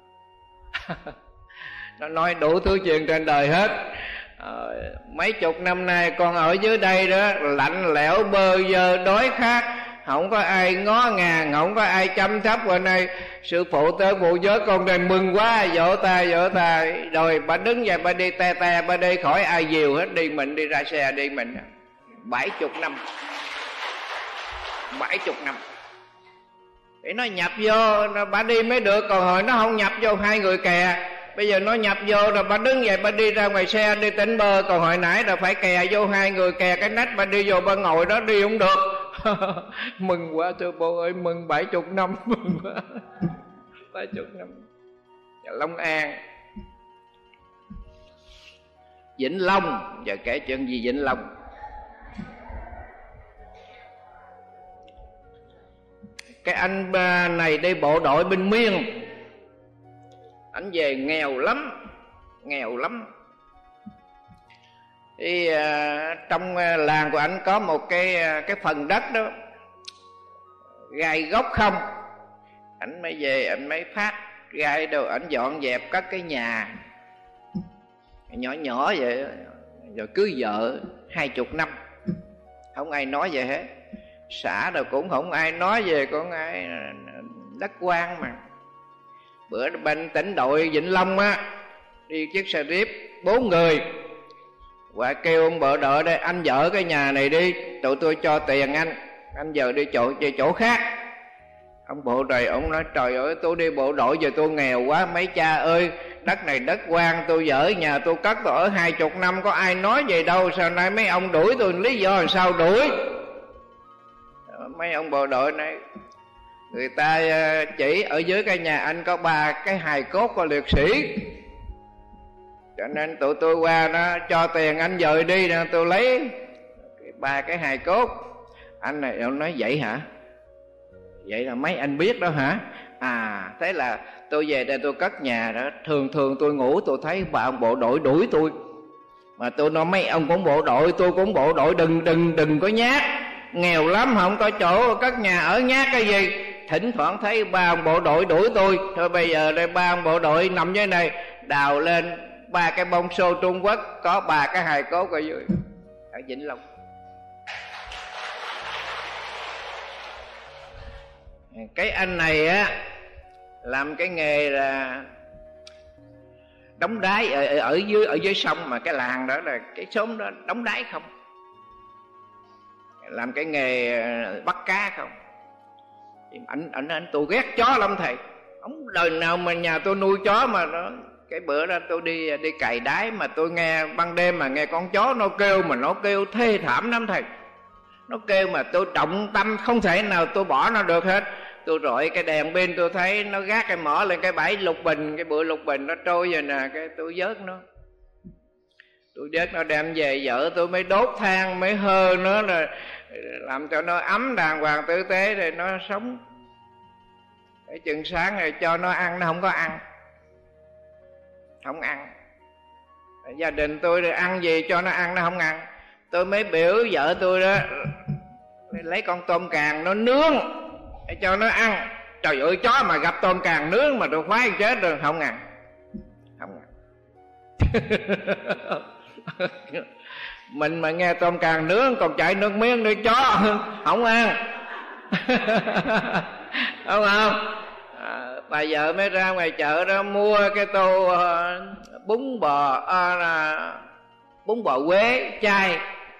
Nó nói đủ thứ chuyện trên đời hết. À, mấy chục năm nay con ở dưới đây đó, lạnh lẽo bơ vơ đói khát, không có ai ngó ngàng, không có ai chăm sóc. Bữa nay sư phụ tới phụ vớt con đây mừng quá, vỗ tay vỗ tay. Rồi bà đứng dậy bà đi te te, bà đi khỏi ai dìu hết, đi mình đi ra xe đi mình. Bảy chục năm, bảy chục năm để nó nhập vô, nó, bà đi mới được. Còn hồi nó không nhập vô hai người kè. Bây giờ nó nhập vô rồi bà đứng dậy bà đi ra ngoài xe đi tỉnh bơ. Còn hồi nãy là phải kè vô hai người kè cái nách, bà đi vô bà ngồi đó đi không được. Mừng quá thưa bộ ơi, mừng bảy chục năm. Mừng quá bảy chục năm. Long An, Vĩnh Long. Giờ kể chuyện gì Vĩnh Long. Cái anh này đi bộ đội binh Miên, anh về nghèo lắm, nghèo lắm. Thì à, trong làng của anh có một cái cái phần đất đó gai gốc không. Anh mới về anh mới phát gai đồ, anh dọn dẹp các cái nhà nhỏ nhỏ vậy. Rồi cưới vợ hai chục năm, không ai nói về hết. Xã đâu cũng không ai nói về con ai đất quan mà. Bữa bên tỉnh đội Vĩnh Long á, đi chiếc xe jeep bốn người, và kêu ông bộ đội đây, anh vợ cái nhà này đi, tụi tôi cho tiền anh, anh giờ đi chỗ về chỗ khác. Ông bộ đội ông nói trời ơi tôi đi bộ đội giờ tôi nghèo quá, mấy cha ơi đất này đất quan, tôi dở nhà tôi cất, tôi ở hai chục năm có ai nói gì đâu, sao nay mấy ông đuổi tôi, lý do làm sao đuổi? Mấy ông bộ đội này người ta chỉ ở dưới cái nhà anh có ba cái hài cốt của liệt sĩ, cho nên tụi tôi qua nó cho tiền anh dời đi nè, tôi lấy ba cái hài cốt. Anh này ông nói vậy hả? Vậy là mấy anh biết đó hả? À thế là tôi về đây tôi cất nhà đó, thường thường tôi ngủ tôi thấy bà ông bộ đội đuổi tôi, mà tôi nói mấy ông cũng bộ đội, tôi cũng bộ đội, đừng đừng đừng có nhát, nghèo lắm không có chỗ cất nhà ở, nhát cái gì. Thỉnh thoảng thấy ba ông bộ đội đuổi tôi, thôi bây giờ đây ba ông bộ đội nằm dưới này, đào lên ba cái bông xô Trung Quốc, có ba cái hài cốt ở dưới ở Vĩnh Long. Cái anh này á làm cái nghề là đóng đáy ở, ở dưới ở dưới sông, mà cái làng đó là cái xóm đó đóng đáy không, làm cái nghề bắt cá không. Anh anh anh tôi ghét chó lắm thầy, ông đời nào mà nhà tôi nuôi chó mà nó. Cái bữa đó tôi đi đi cày đáy mà tôi nghe ban đêm mà nghe con chó nó kêu, mà nó kêu thê thảm lắm thầy. Nó kêu mà tôi động tâm không thể nào tôi bỏ nó được hết. Tôi rọi cái đèn pin tôi thấy nó gác cái mỏ lên cái bãi lục bình, cái bụi lục bình nó trôi về nè, cái tôi vớt nó. Tôi vớt nó đem về, vợ tôi mới đốt than mới hơ nó, rồi làm cho nó ấm đàng hoàng tử tế rồi nó sống. Cái chừng sáng rồi cho nó ăn, nó không có ăn, không ăn. Gia đình tôi rồi ăn gì cho nó ăn, nó không ăn. Tôi mới biểu vợ tôi đó lấy con tôm càng nó nướng để cho nó ăn. Trời ơi, chó mà gặp tôm càng nướng mà tôi khoái chết rồi, không ăn, không ăn. Mình mà nghe tôm càng nướng còn chảy nước miếng nữa, chó không ăn. Đúng không? À, bà vợ mới ra ngoài chợ đó mua cái tô uh, bún bò uh, bún bò Quế chay,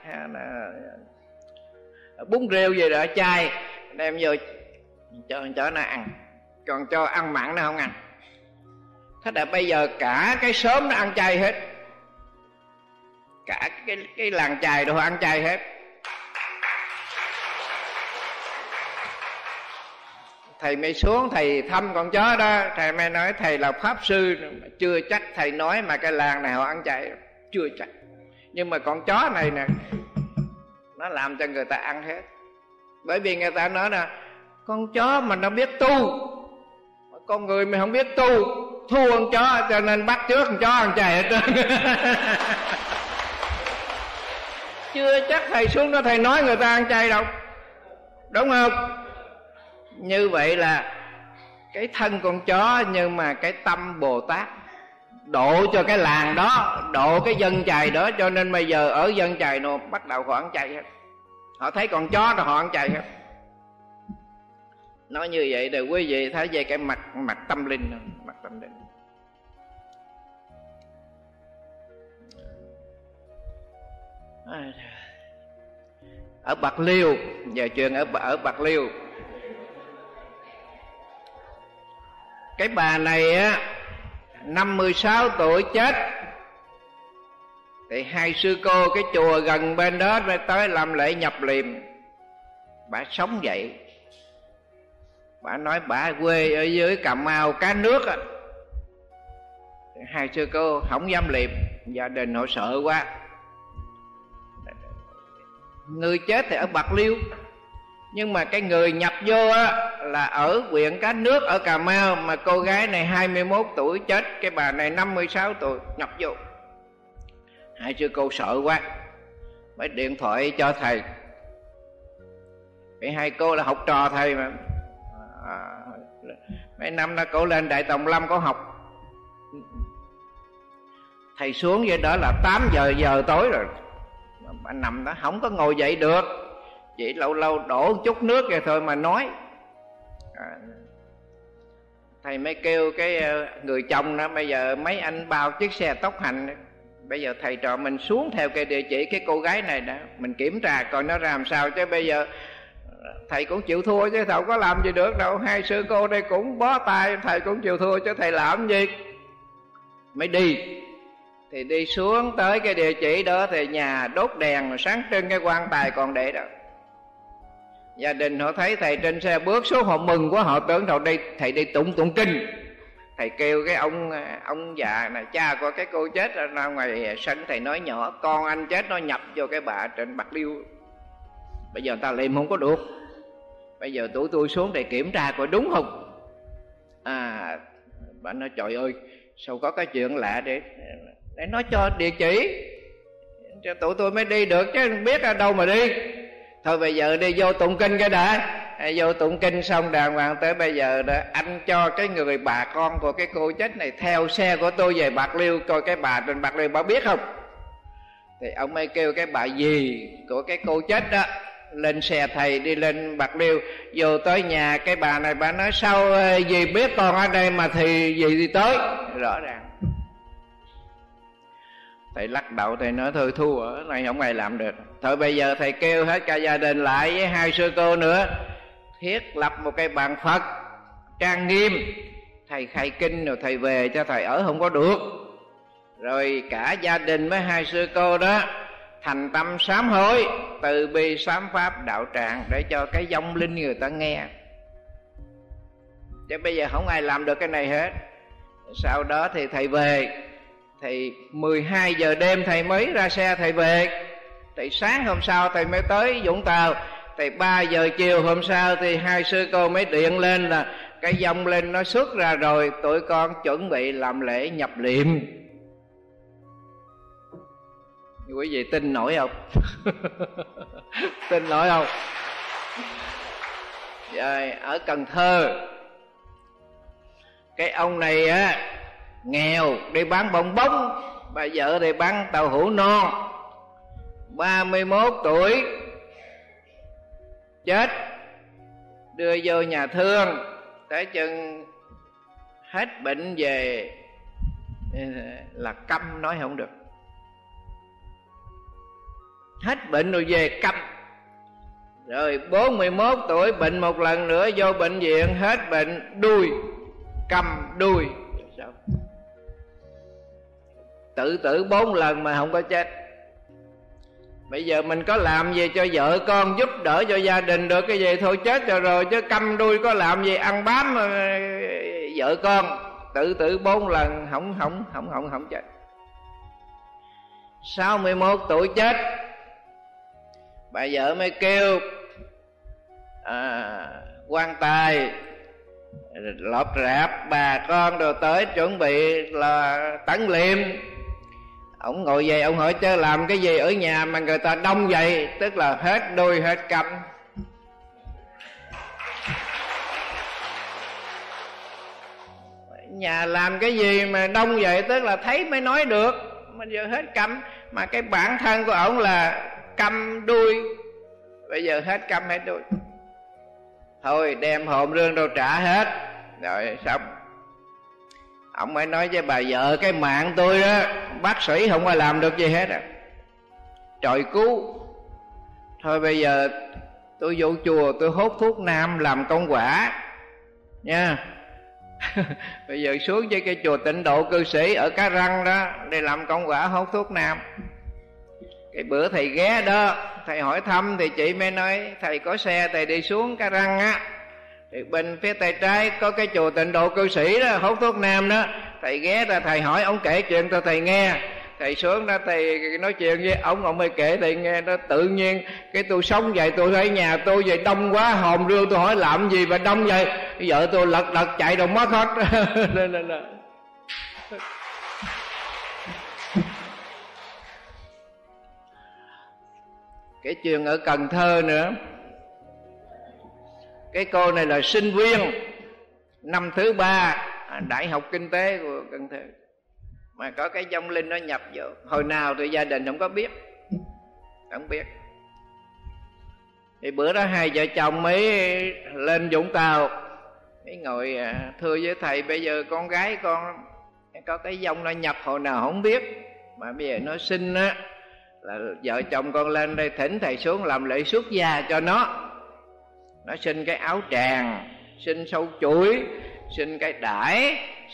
uh, bún riêu gì đó chay, đem vô cho cho nó ăn, còn cho ăn mặn nó không ăn. Thế là bây giờ cả cái xóm nó ăn chay hết, cả cái cái làng chài đồ ăn chay hết. Thầy mới xuống thầy thăm con chó đó, thầy mới nói thầy là pháp sư, chưa chắc thầy nói mà cái làng này họ ăn chay, chưa chắc. Nhưng mà con chó này nè, nó làm cho người ta ăn hết. Bởi vì người ta nói là con chó mà nó biết tu, con người mình không biết tu, thua con chó, cho nên bắt trước con chó ăn chay hết trơn. Chưa chắc thầy xuống đó thầy nói người ta ăn chay đâu, đúng không? Như vậy là cái thân con chó, nhưng mà cái tâm Bồ Tát độ cho cái làng đó, độ cái dân chài đó. Cho nên bây giờ ở dân chài nó bắt đầu họ ăn chay hết. Họ thấy con chó rồi họ ăn chay hết. Nói như vậy để quý vị thấy về cái mặt mặt tâm linh, mặt tâm linh. Ở Bạc Liêu, giờ chuyện ở ở Bạc Liêu, cái bà này á năm mươi sáu tuổi chết, thì hai sư cô cái chùa gần bên đó mới tới làm lễ nhập liệm. Bà sống vậy, bà nói bà quê ở dưới Cà Mau cá nước á. Hai sư cô không dám liệm, gia đình họ sợ quá. Người chết thì ở Bạc Liêu, nhưng mà cái người nhập vô á là ở huyện Cá Nước ở Cà Mau. Mà cô gái này hai mươi mốt tuổi chết, cái bà này năm mươi sáu tuổi nhập vô. Hai sư cô sợ quá mới điện thoại cho thầy. Vì hai cô là học trò thầy mà, à, mấy năm đó cô lên Đại Tòng Lâm có học. Thầy xuống vậy đó là tám giờ giờ tối rồi, bà nằm đó không có ngồi dậy được, chỉ lâu lâu đổ một chút nước vậy thôi mà nói. À, thầy mới kêu cái người chồng đó, bây giờ mấy anh bao chiếc xe tốc hành, bây giờ thầy trò mình xuống theo cái địa chỉ cái cô gái này đó, mình kiểm tra coi nó ra làm sao. Chứ bây giờ thầy cũng chịu thua chứ thầy không có làm gì được đâu. Hai sư cô đây cũng bó tay, thầy cũng chịu thua chứ thầy làm gì. mới đi. Thì đi xuống tới cái địa chỉ đó thì nhà đốt đèn sáng trưng, cái quan tài còn để đó. Gia đình họ thấy thầy trên xe bước xuống, họ mừng quá, họ tưởng thầy đi thầy đi tụng tụng kinh. Thầy kêu cái ông ông già này, cha của cái cô chết ra ngoài sân, thầy nói nhỏ: con anh chết nó nhập vô cái bạ trên Bạc Liêu, bây giờ ta liệm không có được, bây giờ tụi tôi xuống để kiểm tra coi đúng không. À, bà nói trời ơi, sao có cái chuyện lạ để để nói cho địa chỉ cho tụi tôi mới đi được, chứ không biết ở đâu mà đi. Thôi bây giờ đi vô tụng kinh cái đã. À, vô tụng kinh xong đàng hoàng tới bây giờ đó, anh cho cái người bà con của cái cô chết này theo xe của tôi về Bạc Liêu coi cái bà trên Bạc Liêu bà biết không. Thì ông mới kêu cái bà dì của cái cô chết đó lên xe thầy đi lên Bạc Liêu. Vô tới nhà cái bà này, bà nói sao dì biết con ở đây mà thì dì đi tới. Rõ ràng thầy lắc đầu, thầy nói thôi thua, ở này không ai làm được. Thôi bây giờ thầy kêu hết cả gia đình lại với hai sư cô nữa, thiết lập một cái bàn Phật trang nghiêm, thầy khai kinh rồi thầy về, cho thầy ở không có được. Rồi cả gia đình với hai sư cô đó thành tâm sám hối, từ bi sám pháp đạo tràng để cho cái vong linh người ta nghe. Chứ bây giờ không ai làm được cái này hết. Sau đó thì thầy về, thì mười hai giờ đêm thầy mới ra xe thầy về. Thì sáng hôm sau thầy mới tới Vũng Tàu. Thì ba giờ chiều hôm sau thì hai sư cô mới điện lên là cái vong linh nó xuất ra rồi, tụi con chuẩn bị làm lễ nhập liệm. Quý vị tin nổi không? Tin nổi không? Rồi ở Cần Thơ, cái ông này á nghèo, đi bán bong bóng, bà vợ thì bán tàu hũ non. Ba mươi mốt tuổi chết, đưa vô nhà thương, tới chừng hết bệnh về là câm, nói không được. Hết bệnh rồi về câm. Rồi bốn mươi mốt tuổi bệnh một lần nữa, vô bệnh viện hết bệnh đuôi, câm đuôi. Sao? Tự tử bốn lần mà không có chết. Bây giờ mình có làm gì cho vợ con, giúp đỡ cho gia đình được cái gì thôi chết rồi rồi, chứ câm đuôi có làm gì ăn bám vợ con. Tự tử bốn lần không không không không không chết. Sáu mươi mốt tuổi chết, bà vợ mới kêu à, quan tài lọt rạp, bà con đồ tới chuẩn bị là tẩn liệm. Ông ngồi về, ông hỏi chứ làm cái gì ở nhà mà người ta đông vậy? Tức là hết đuôi hết câm. Nhà làm cái gì mà đông vậy? Tức là thấy mới nói được, mà giờ hết câm. Mà cái bản thân của ông là câm đuôi, bây giờ hết câm hết đuôi. Thôi đem hồn rương đâu trả hết. Rồi xong, ông mới nói với bà vợ cái mạng tôi đó, bác sĩ không ai làm được gì hết à, trời cứu. Thôi bây giờ tôi vô chùa tôi hốt thuốc nam làm công quả nha. Bây giờ xuống với cái chùa Tịnh Độ cư sĩ ở Cá Răng đó, để làm công quả hốt thuốc nam. Cái bữa thầy ghé đó, thầy hỏi thăm thì chị mới nói thầy có xe thầy đi xuống Cá Răng á, thì bên phía tay trái có cái chùa Tịnh Độ cư sĩ đó, hốt thuốc nam đó. Thầy ghé ra thầy hỏi, ông kể chuyện cho thầy nghe. Thầy xuống đó thầy nói chuyện với ông, ông mới kể thầy nghe. Đó tự nhiên cái tôi sống vậy, tôi thấy nhà tôi vậy đông quá, hòm rương tôi hỏi làm gì mà đông vậy, vợ tôi lật đật chạy đâu mất hết. Nên là cái chuyện ở Cần Thơ nữa, cái cô này là sinh viên năm thứ ba Đại học Kinh tế của Cần Thơ, mà có cái vong linh nó nhập vô. Hồi nào thì gia đình không có biết, không biết. Thì bữa đó hai vợ chồng mới lên Vũng Tàu, mới ngồi thưa với thầy bây giờ con gái con có cái vong nó nhập hồi nào không biết, mà bây giờ nó sinh á, là vợ chồng con lên đây thỉnh thầy xuống làm lễ xuất gia cho nó. Nó xin cái áo tràng, xin sâu chuỗi, xin cái đãi,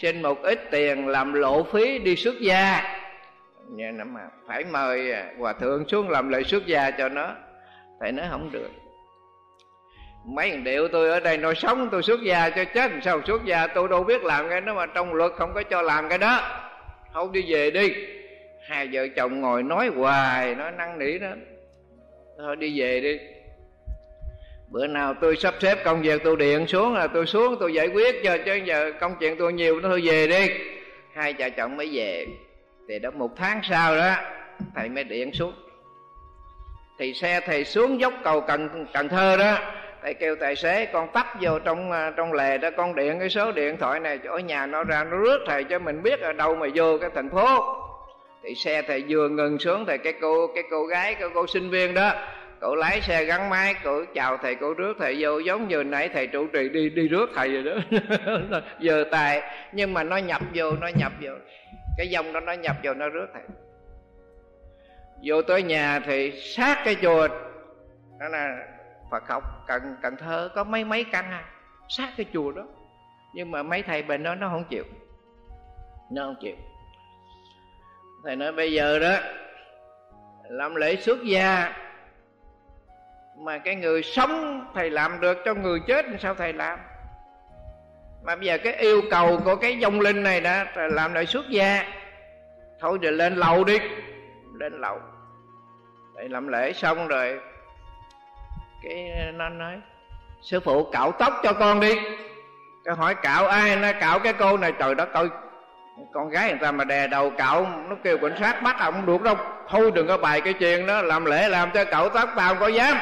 xin một ít tiền làm lộ phí đi xuất gia. Nhưng mà phải mời hòa thượng xuống làm lễ xuất gia cho nó. Thầy nói không được. Mấy thằng điệu tôi ở đây nói sống tôi xuất gia cho chết, sao xuất gia tôi đâu biết làm cái đó, mà trong luật không có cho làm cái đó. Không, đi về đi. Hai vợ chồng ngồi nói hoài, nói năn nỉ đó. Thôi đi về đi. Bữa nào tôi sắp xếp công việc tôi điện xuống là tôi xuống tôi giải quyết cho, chứ giờ công chuyện tôi nhiều, nó thôi về đi. Hai vợ chồng mới về. Thì đó một tháng sau đó thầy mới điện xuống. Thì xe thầy xuống dốc cầu Cần Cần Thơ đó, thầy kêu tài xế con tấp vô trong trong lề đó, con điện cái số điện thoại này ở nhà nó ra nó rước thầy cho mình biết ở đâu mà vô cái thành phố. Thì xe thầy vừa ngừng xuống thì cái cô cái cô gái cái cô sinh viên đó, cậu lái xe gắn máy, cậu chào thầy, cậu rước thầy vô giống như nãy thầy trụ trì đi đi rước thầy rồi đó. Giơ tay, nhưng mà nó nhập vô nó nhập vô cái dòng đó, nó nhập vô nó rước thầy. Vô tới nhà thì sát cái chùa đó là Phật học Cần Cần Thơ có mấy mấy căn à, sát cái chùa đó. Nhưng mà mấy thầy bên đó nó không chịu, nó không chịu. Thầy nói bây giờ đó làm lễ xuất gia mà cái người sống thầy làm được, cho người chết sao thầy làm? Mà bây giờ cái yêu cầu của cái vong linh này đã làm lễ xuất gia, thôi thì lên lầu đi. Lên lầu để làm lễ xong rồi cái nó nói sư phụ cạo tóc cho con đi. Cái hỏi cạo ai? Nó cạo cái cô này. Trời đất ơi, con gái người ta mà đè đầu cạo, nó kêu cảnh sát bắt ông không được đâu. Thôi đừng có bài cái chuyện đó, làm lễ làm cho cạo tóc tao không có dám.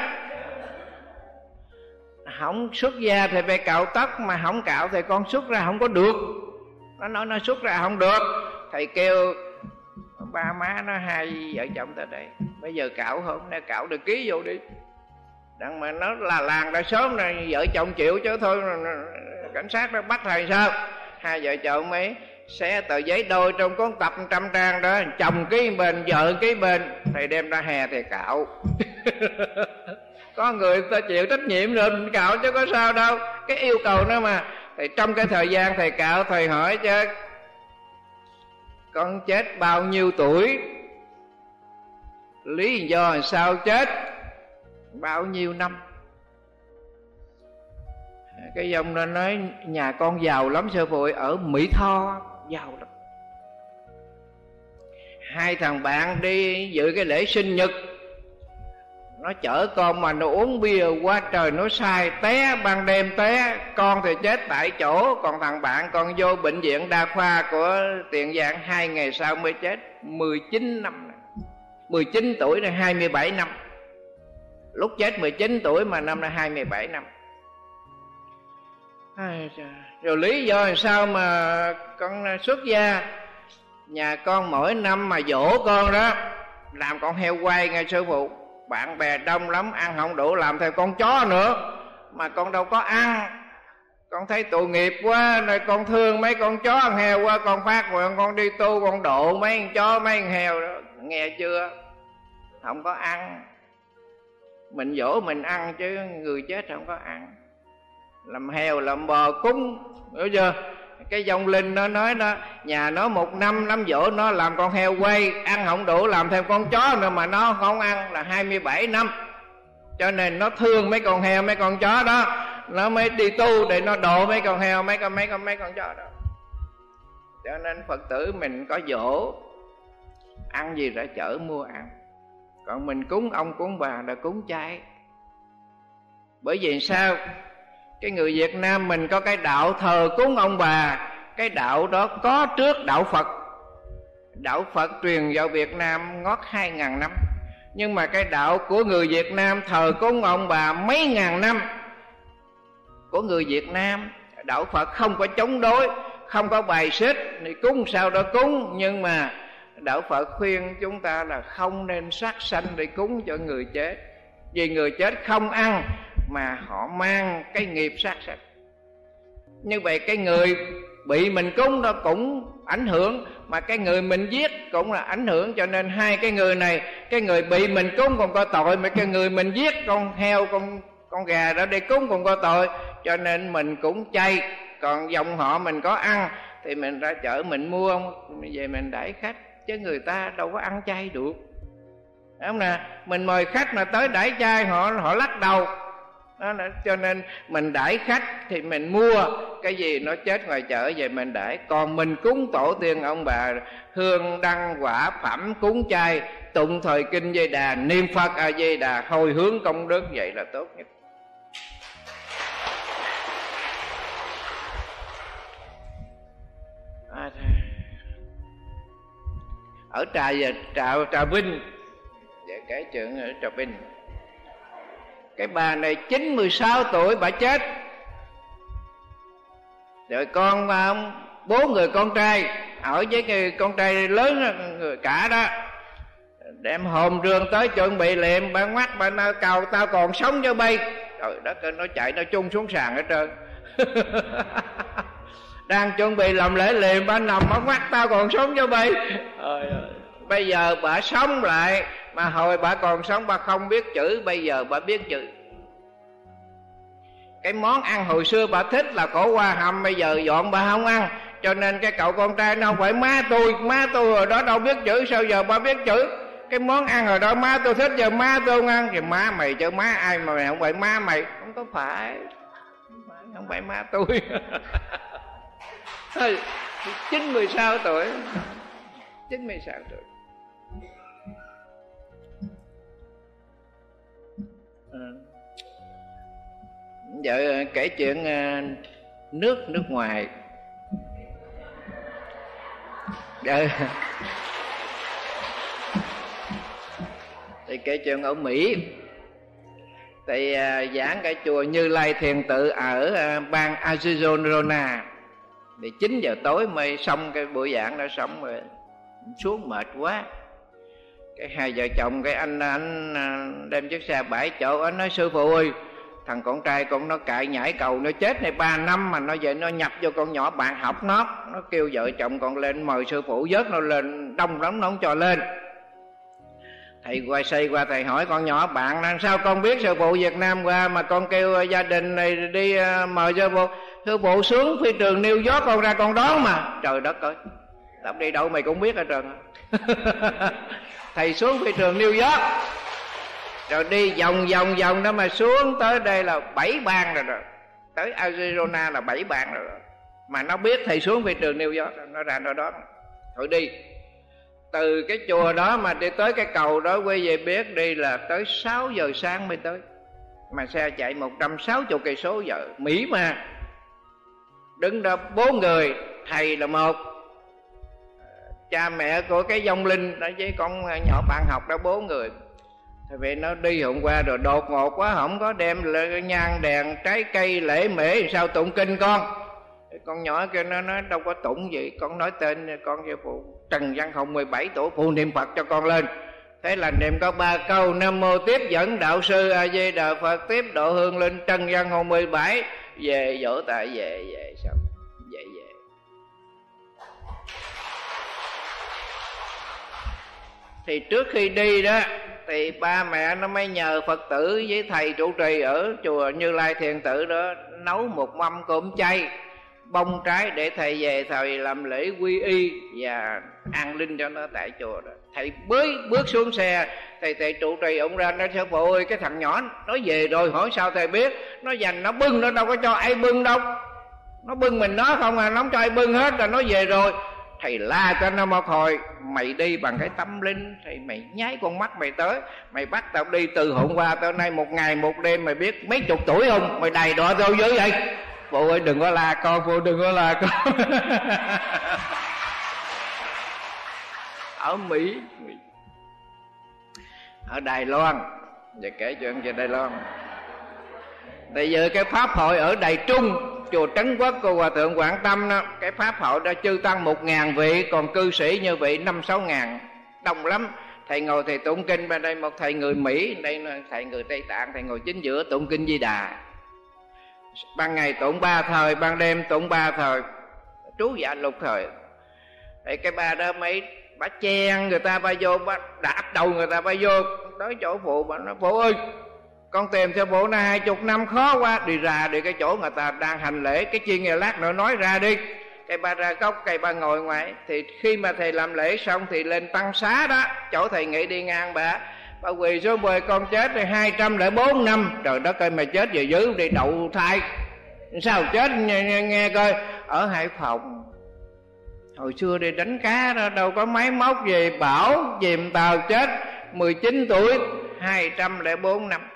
Không xuất gia thì phải cạo tóc, mà không cạo thì con xuất ra không có được. Nó nói nó xuất ra không được. Thầy kêu ba má nó hai vợ chồng tới đây, bây giờ cạo không? Nó cạo được ký vô đi. Đặng mà nó là làng đã sớm rồi, vợ chồng chịu chứ thôi cảnh sát nó bắt thầy sao? Hai vợ chồng mới xé tờ giấy đôi trong cuốn tập trăm trang đó, chồng ký bên vợ ký bên, thầy đem ra hè thì cạo. Có người ta chịu trách nhiệm rồi mình cạo chứ có sao đâu. Cái yêu cầu nó mà. Thì trong cái thời gian thầy cạo, thầy hỏi chứ con chết bao nhiêu tuổi, lý do sao chết, bao nhiêu năm. Cái dòng nó nói nhà con giàu lắm sư phụ, ở Mỹ Tho giàu lắm. Hai thằng bạn đi dự cái lễ sinh nhật, nó chở con mà nó uống bia quá trời, nó say té, ban đêm té, con thì chết tại chỗ. Còn thằng bạn con vô bệnh viện đa khoa của Tiền Giang, hai ngày sau mới chết. Mười chín năm, mười chín tuổi là hai mươi bảy năm. Lúc chết mười chín tuổi mà năm là hai mươi bảy năm. Rồi lý do làm sao mà con xuất gia? Nhà con mỗi năm mà dỗ con đó, làm con heo quay nghe sư phụ. Bạn bè đông lắm, ăn không đủ làm theo con chó nữa. Mà con đâu có ăn. Con thấy tội nghiệp quá, nên con thương mấy con chó ăn heo quá. Con phát nguyện con đi tu, con độ mấy con chó mấy con heo đó. Nghe chưa? Không có ăn. Mình dỗ mình ăn chứ người chết không có ăn. Làm heo làm bò cúng, hiểu chưa? Cái vong linh nó nói nó nhà nó một năm năm dỗ nó làm con heo quay, ăn không đủ làm thêm con chó nữa mà nó không ăn là hai mươi bảy năm. Cho nên nó thương mấy con heo mấy con chó đó, nó mới đi tu để nó độ mấy con heo mấy con mấy con mấy con chó đó. Cho nên Phật tử mình có dỗ, ăn gì ra chợ mua ăn. Còn mình cúng ông cúng bà là cúng chay. Bởi vì sao? Cái người Việt Nam mình có cái đạo thờ cúng ông bà. Cái đạo đó có trước đạo Phật. Đạo Phật truyền vào Việt Nam ngót hai ngàn năm. Nhưng mà cái đạo của người Việt Nam thờ cúng ông bà mấy ngàn năm. Của người Việt Nam, đạo Phật không có chống đối, không có bài xích, thì cúng sao đó cúng. Nhưng mà đạo Phật khuyên chúng ta là không nên sát sanh để cúng cho người chết. Vì người chết không ăn mà họ mang cái nghiệp sát sanh. Như vậy cái người bị mình cúng đó cũng ảnh hưởng, mà cái người mình giết cũng là ảnh hưởng. Cho nên hai cái người này, cái người bị mình cúng còn có tội, mà cái người mình giết con heo con con gà đó để cúng còn có tội. Cho nên mình cũng chay, còn dòng họ mình có ăn. thì mình ra chợ mình mua, mình về mình đãi khách, chứ người ta đâu có ăn chay được, đúng không nè? Mình mời khách mà tới đãi chay họ họ lắc đầu. Đó là, cho nên mình đãi khách thì mình mua cái gì nó chết ngoài chợ về mình đãi. Còn mình cúng tổ tiên ông bà, hương đăng quả phẩm cúng chay, tụng thời kinh Di Đà, niệm Phật A Di Đà, hồi hướng công đức, vậy là tốt nhất. À, ở Trà Trà Trà Vinh, về kể chuyện ở Trà Vinh, cái bà này chín mươi sáu tuổi bà chết, rồi con bốn người con trai ở với cái con trai lớn cả đó, đem hòm rương tới chuẩn bị liệm. Bà ngoắt bà nói cầu tao còn sống cho bay. Trời đất ơi, nó chạy nó chung xuống sàn hết trơn. Đang chuẩn bị làm lễ liệm, bà nằm bà ngoắt tao còn sống cho bay. Bây giờ bà sống lại, mà hồi bà còn sống bà không biết chữ, bây giờ bà biết chữ. Cái món ăn hồi xưa bà thích là khổ qua hầm, bây giờ dọn bà không ăn. Cho nên cái cậu con trai nó không phải má tôi, má tôi hồi đó đâu biết chữ, sao giờ bà biết chữ. Cái món ăn hồi đó má tôi thích, giờ má tôi không ăn. Thì má mày chứ má ai mà mày không phải má mày. Không có phải, không phải má tôi. chín mươi sáu tuổi, chín mươi sáu tuổi. À. Giờ kể chuyện nước nước ngoài. Giờ thì kể chuyện ở Mỹ. Thì uh, giảng cái chùa Như Lai Thiền Tự ở uh, bang Arizona. Thì chín giờ tối mới xong cái buổi giảng đó xong rồi, xuống mệt quá. Cái hai vợ chồng cái anh anh đem chiếc xe bãi chỗ, anh nói sư phụ ơi, thằng con trai con nó cạy nhảy cầu, nó chết này ba năm mà nó về nó nhập vô con nhỏ bạn học nó. Nó kêu vợ chồng con lên mời sư phụ vớt nó lên, đông lắm nó không cho lên. Thầy quay xây qua thầy hỏi con nhỏ bạn làm sao con biết sư phụ Việt Nam qua mà con kêu gia đình này đi mời sư phụ. Sư phụ xuống phi trường New York con ra con đón mà. Trời đất ơi, tao đi đâu mày cũng biết hết trơn. Thầy xuống phi trường New York rồi đi vòng vòng vòng đó mà xuống tới đây là bảy bang rồi, rồi. Tới Arizona là bảy bang rồi, rồi. Mà nó biết thầy xuống phi trường New York, nó ra nó đón. Thôi đi. Từ cái chùa đó mà đi tới cái cầu đó quay về biết đi là tới sáu giờ sáng mới tới. Mà xe chạy một trăm sáu mươi cây số giờ, Mỹ mà. Đứng đó bốn người, thầy là một, cha mẹ của cái vong linh đó với con nhỏ bạn học đó bốn người. Thì vậy nó đi hôm qua rồi đột ngột quá, không có đem nhang đèn trái cây lễ mễ sao tụng kinh con. Con nhỏ kia nó nói đâu có tụng gì. Con nói tên con cho phụ Trần Văn Hồng mười bảy tuổi, phụ niệm Phật cho con lên. Thế là niệm có ba câu: Nam mô tiếp dẫn đạo sư A Di Đà Phật, tiếp độ hương linh Trần Văn Hồng mười bảy. Về vỗ tay về về xong về về. Thì trước khi đi đó thì ba mẹ nó mới nhờ Phật tử với thầy trụ trì ở chùa Như Lai Thiền Tự đó nấu một mâm cơm chay bông trái để thầy về thầy làm lễ quy y và an linh cho nó tại chùa đó. Thầy bước bước xuống xe, thầy thầy trụ trì ông ra nói sư phụ ơi, cái thằng nhỏ nó về rồi. Hỏi sao thầy biết? Nó dành nó bưng, nó đâu có cho ai bưng đâu, nó bưng mình nó không à, nó không cho ai bưng hết, là nó về rồi. Thầy la cho nó một hồi: mày đi bằng cái tâm linh, thầy mày nháy con mắt mày tới, mày bắt tao đi từ hôm qua tới nay một ngày một đêm, mày biết mấy chục tuổi không? Mày đầy đọa tao dưới vậy. Phụ ơi đừng có la con, phụ đừng có la con. Ở Mỹ, ở Đài Loan, giờ kể chuyện về Đài Loan. Bây giờ cái pháp hội ở Đài Trung, chùa Trấn Quốc của Hòa Thượng Quảng Tâm đó, cái pháp hội đã chư tăng một ngàn vị, còn cư sĩ như vậy năm sáu ngàn, đông lắm. Thầy ngồi thầy tụng kinh, bên đây một thầy người Mỹ, đây là thầy người Tây Tạng, thầy ngồi chính giữa tụng kinh Di Đà. Ban ngày tụng ba thời, ban đêm tụng ba thời, trú dạ lục thời. Thì cái bà đó mấy bà chen người ta, bà vô, bà đạp đầu người ta, bà vô tới chỗ phụ, bà nói phụ ơi, con tìm theo phụ nó hai chục năm khó quá. Đi ra đi cái chỗ người ta đang hành lễ, cái chi nghe lát nữa nói ra đi. Cái bà ra gốc, cái bà ngồi ngoài. Thì khi mà thầy làm lễ xong thì lên tăng xá đó, chỗ thầy nghĩ đi ngang bà, bà quỳ xuống bồi con chết thì hai trăm lẻ bốn năm. Trời đất ơi, mày chết về dữ đi đậu thai. Sao chết nghe, nghe, nghe coi. Ở Hải Phòng hồi xưa đi đánh cá đó, đâu có máy móc gì, bão chìm tàu chết mười chín tuổi, hai trăm lẻ bốn năm.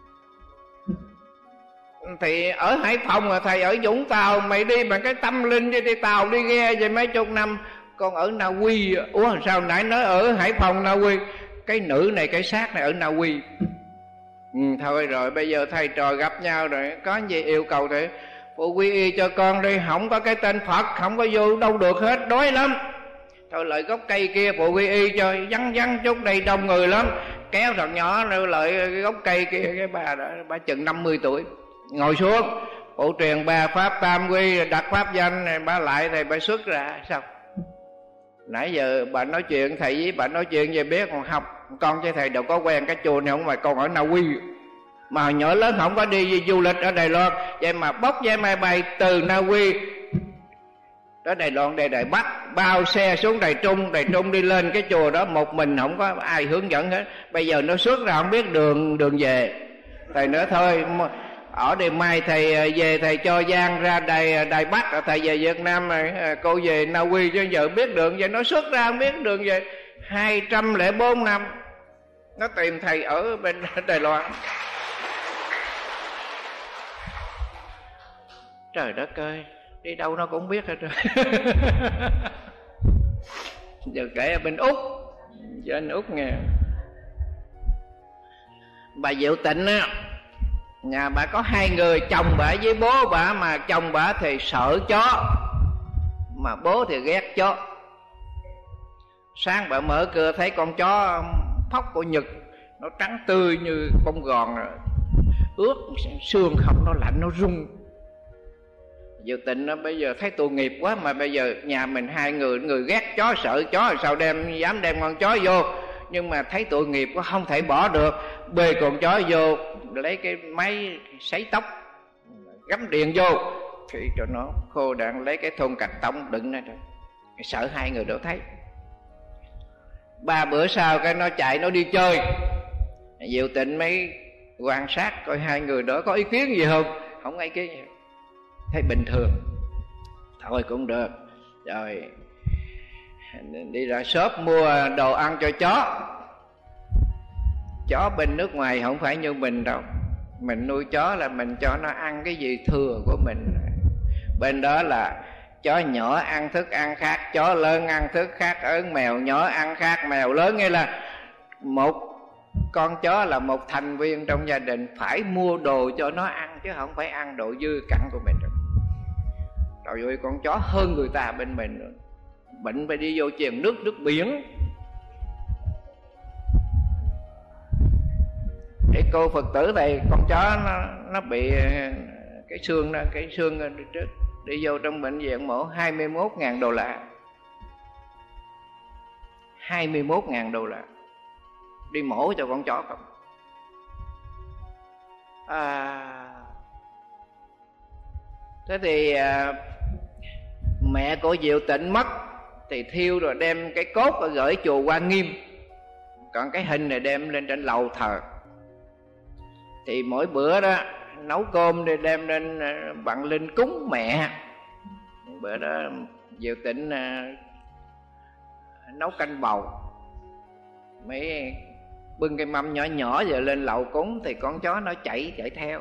Thì ở Hải Phòng mà thầy ở Vũng Tàu, mày đi bằng cái tâm linh đi, đi tàu đi ghe vậy mấy chục năm. Con ở Na Uy. Ủa sao nãy nói ở Hải Phòng Na Uy? Cái nữ này, cái xác này ở Na Uy. Ừ, thôi rồi bây giờ thầy trò gặp nhau rồi, có gì yêu cầu thì phụ quy y cho con đi, không có cái tên Phật không có vô đâu được hết, đói lắm. Thôi lại gốc cây kia phụ quy y cho vắng vắng chút, đây đông người lắm. Kéo thằng nhỏ rồi lại cái gốc cây kia. Cái bà đó, bà chừng năm mươi tuổi, ngồi xuống phụ truyền ba pháp tam quy, đặt pháp danh này, bà lại thầy bà xuất ra. Sao nãy giờ bà nói chuyện thầy với bà nói chuyện về biết còn học con chứ thầy đâu có quen cái chùa này, không phải con ở Na Uy mà hồi nhỏ lớn không có đi du lịch ở Đài Loan, vậy mà bốc vé máy bay từ Na Uy tới Đài Loan đây Đài Bắc, bao xe xuống Đài Trung, Đài Trung đi lên cái chùa đó một mình, không có ai hướng dẫn hết. Bây giờ nó xuất ra không biết đường đường về. Thầy nói thôi ở đây mai thầy về thầy cho Giang ra Đài Đài Bắc, thầy về Việt Nam rồi cô về Na Uy, chứ giờ biết đường về. Nó xuất ra không biết đường về hai trăm lẻ bốn năm nó tìm thầy ở bên Đài Loan. Trời đất ơi, đi đâu nó cũng biết hết rồi. Giờ kể ở bên Úc, giờ anh Úc nghe bà Diệu Tịnh á, nhà bà có hai người, chồng bà với bố bà, mà chồng bà thì sợ chó mà bố thì ghét chó. Sáng bà mở cửa thấy con chó phóc của Nhật, nó trắng tươi như bông gòn, ướt xương không, nó lạnh nó rung. Diệu Tịnh nó bây giờ thấy tội nghiệp quá, mà bây giờ nhà mình hai người, người ghét chó sợ chó sao đem dám đem con chó vô, nhưng mà thấy tội nghiệp quá không thể bỏ được, bê con chó vô, lấy cái máy sấy tóc gắm điện vô thì cho nó khô đạn, lấy cái thùng cạch tông đựng ra rồi, sợ hai người đâu thấy. Ba bữa sau cái nó chạy nó đi chơi, Diệu Tịnh mới quan sát coi hai người đó có ý kiến gì không, không có ý kiến gì, thấy bình thường, thôi cũng được. Rồi đi ra shop mua đồ ăn cho chó. Chó bên nước ngoài không phải như mình đâu, mình nuôi chó là mình cho nó ăn cái gì thừa của mình. Bên đó là chó nhỏ ăn thức ăn khác, chó lớn ăn thức khác, ở mèo nhỏ ăn khác, mèo lớn. Nghĩa là một con chó là một thành viên trong gia đình, phải mua đồ cho nó ăn chứ không phải ăn đồ dư cặn của mình. Trời ơi, con chó hơn người ta bên mình nữa. Bệnh phải đi vô chèn nước nước biển. Để cô Phật tử này, con chó nó, nó bị cái xương đó, cái xương đi trước, đi vô trong bệnh viện mổ hai mươi mốt ngàn đô la. hai mươi mốt ngàn đô la đi mổ cho con chó không. À, thế thì à, mẹ của Diệu Tịnh mất thì thiêu rồi đem cái cốt rồi gửi chùa Hoa Nghiêm, còn cái hình này đem lên trên lầu thờ. Thì mỗi bữa đó nấu cơm để đem lên bằng linh cúng mẹ. Bữa đó Diệu Tịnh nấu canh bầu, mấy bưng cái mâm nhỏ nhỏ giờ lên lầu cúng, thì con chó nó chạy chạy theo,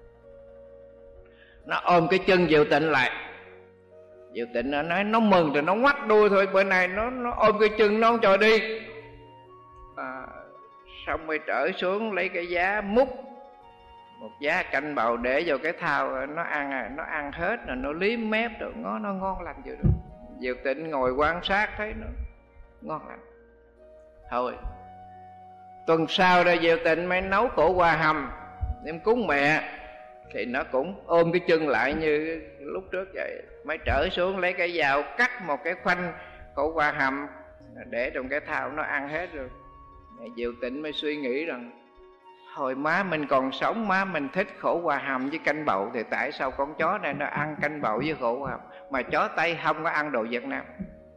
nó ôm cái chân Diệu Tịnh lại. Diệu Tịnh nó nói nó mừng rồi nó ngoắt đuôi thôi, bữa nay nó nó ôm cái chân nó không cho đi. À, xong rồi trở xuống lấy cái giá múc một giá canh bầu để vào cái thau, nó ăn à, nó ăn hết rồi nó liếm mép rồi, ngó nó ngon lành chưa được. Diệu Tịnh ngồi quan sát thấy nó ngon lành. Thôi tuần sau đây Diệu Tịnh mới nấu khổ qua hầm đem cúng mẹ, thì nó cũng ôm cái chân lại như lúc trước vậy, mới trở xuống lấy cái dao cắt một cái khoanh khổ qua hầm để trong cái thau, nó ăn hết rồi. Diệu Tịnh mới suy nghĩ rằng hồi má mình còn sống, má mình thích khổ qua hầm với canh bầu, thì tại sao con chó này nó ăn canh bầu với khổ qua hầm? mà chó Tây không có ăn đồ Việt Nam.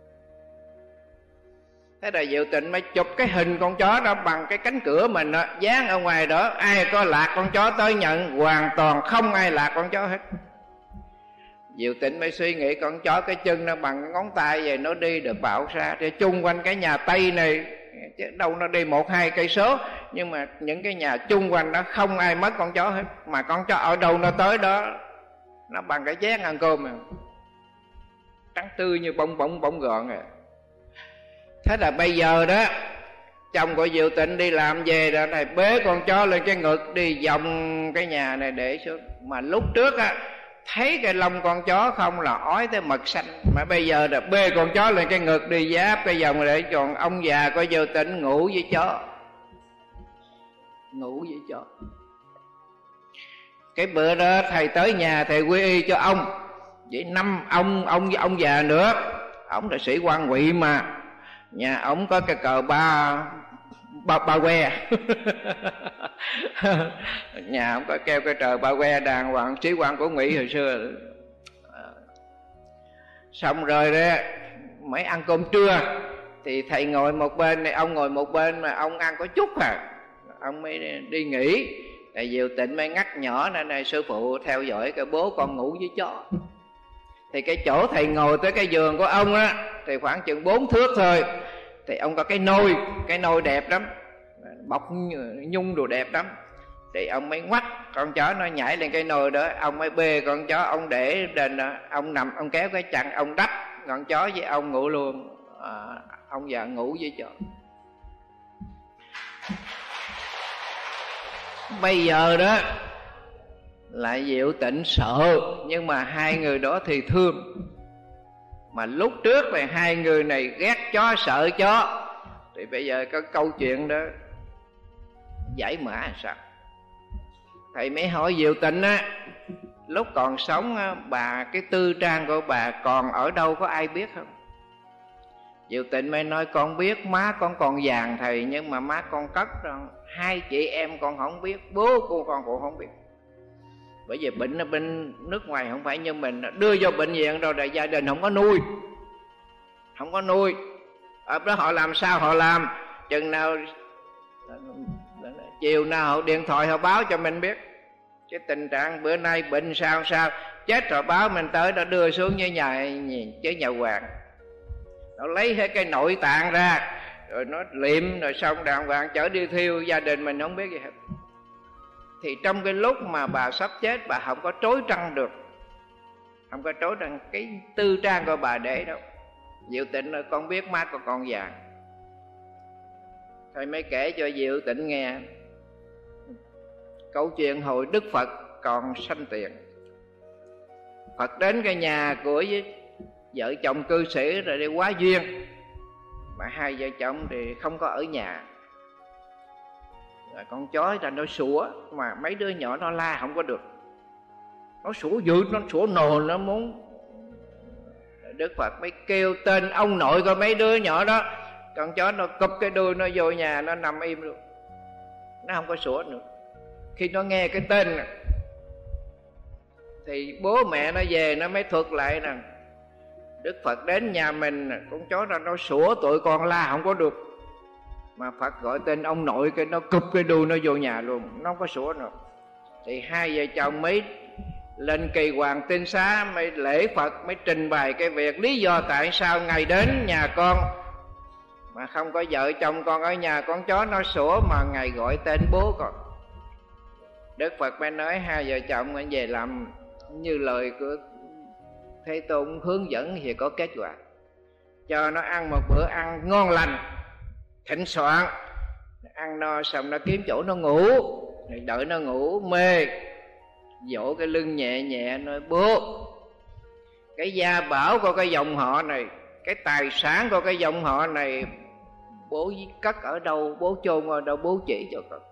Thế là Diệu Tịnh mới chụp cái hình con chó đó bằng cái cánh cửa mình đó, dán ở ngoài đó, ai có lạc con chó tới nhận, hoàn toàn không ai lạc con chó hết. Diệu Tịnh mới suy nghĩ con chó cái chân nó bằng cái ngón tay vậy, nó đi được bảo xa thì chung quanh cái nhà Tây này, chứ đâu nó đi một hai cây số, nhưng mà những cái nhà chung quanh đó không ai mất con chó hết, mà con chó ở đâu nó tới đó, nó bằng cái dán ăn cơm mà, trắng tươi như bông bông bông gọn rồi. Thế là bây giờ đó, chồng của Diệu Tịnh đi làm về rồi này, bế con chó lên cái ngực đi vòng cái nhà này để xuống. Mà lúc trước á, thấy cái lông con chó không là ói tới mật xanh, mà bây giờ là bê con chó lên cái ngực đi giáp cái vòng để chọn ông già của Diệu Tịnh ngủ với chó, ngủ với chó. Cái bữa đó thầy tới nhà thầy quy y cho ông, vậy năm ông ông với ông già nữa, ông là sĩ quan ngụy mà, nhà ông có cái cờ ba ba ba que nhà ông có keo cái trời ba que đàng hoàng, sĩ quan của Ngụy hồi xưa. Xong rồi đó mới ăn cơm trưa thì thầy ngồi một bên này, ông ngồi một bên, mà ông ăn có chút à, ông mới đi nghỉ. Thầy Diệu Tịnh mới ngắt nhỏ này, này sư phụ theo dõi cái bố con ngủ với chó. Thì cái chỗ thầy ngồi tới cái giường của ông á thì khoảng chừng bốn thước thôi. Thì ông có cái nôi, cái nôi đẹp lắm, bọc nhung đồ đẹp lắm. Thì ông mới ngoắt con chó nó nhảy lên cái nồi đó, ông mới bê con chó ông để lên đó, ông nằm ông kéo cái chăn ông đắp con chó với ông ngủ luôn. À, ông già ngủ với chó. Bây giờ đó lại Diệu Tịnh sợ, nhưng mà hai người đó thì thương. Mà lúc trước thì hai người này ghét chó sợ chó, thì bây giờ có câu chuyện đó giải mã làm sao? Thầy mới hỏi Diệu Tịnh á, lúc còn sống á, bà cái tư trang của bà còn ở đâu có ai biết không? Diệu Tịnh mới nói con biết, má con còn vàng thầy, nhưng mà má con cất rồi, hai chị em con không biết, bố của con cũng không biết. Bởi vì bệnh ở bên nước ngoài không phải như mình, đưa vô bệnh viện rồi là gia đình không có nuôi, không có nuôi. Ở đó họ làm sao họ làm, chừng nào chiều nào họ điện thoại họ báo cho mình biết cái tình trạng bữa nay bệnh sao sao, chết rồi báo mình tới, đã đưa xuống như nhà chứ nhà hoàng. Nó lấy hết cái nội tạng ra rồi nó liệm rồi xong đàng hoàng chở đi thiêu, gia đình mình không biết gì hết. Thì trong cái lúc mà bà sắp chết, bà không có trối trăng được, không có trối trăng cái tư trang của bà để đâu. Diệu Tịnh nói con biết má con còn vàng. Thầy mới kể cho Diệu Tịnh nghe câu chuyện hồi Đức Phật còn sanh tiền. Phật đến cái nhà của vợ chồng cư sĩ rồi đi quá duyên, mà hai vợ chồng thì không có ở nhà. Rồi con chó ra nó sủa, mà mấy đứa nhỏ nó la không có được, nó sủa dữ, nó sủa nồn, nó muốn. Đức Phật mới kêu tên ông nội của mấy đứa nhỏ đó, con chó nó cụp cái đuôi nó vô nhà, nó nằm im luôn, nó không có sủa nữa. Khi nó nghe cái tên này, thì bố mẹ nó về nó mới thuật lại rằng Đức Phật đến nhà mình, con chó nó nó sủa tụi con la không có được, mà Phật gọi tên ông nội cái nó cụp cái đuôi nó vô nhà luôn, nó không có sủa nữa. Thì hai vợ chồng mới lên Kỳ Hoàng Tinh Xá, mới lễ Phật, mới trình bày cái việc lý do tại sao ngày đến nhà con mà không có vợ chồng con ở nhà, con chó nó sủa mà ngày gọi tên bố con. Đức Phật mới nói hai vợ chồng mới về làm như lời của Thế Tôn hướng dẫn thì có kết quả. Cho nó ăn một bữa ăn ngon lành, thịnh soạn, ăn no xong nó kiếm chỗ nó ngủ, rồi đợi nó ngủ mê, vỗ cái lưng nhẹ nhẹ nói bố, cái gia bảo của cái dòng họ này, cái tài sản của cái dòng họ này bố cất ở đâu, bố chôn ở đâu, bố chỉ cho con,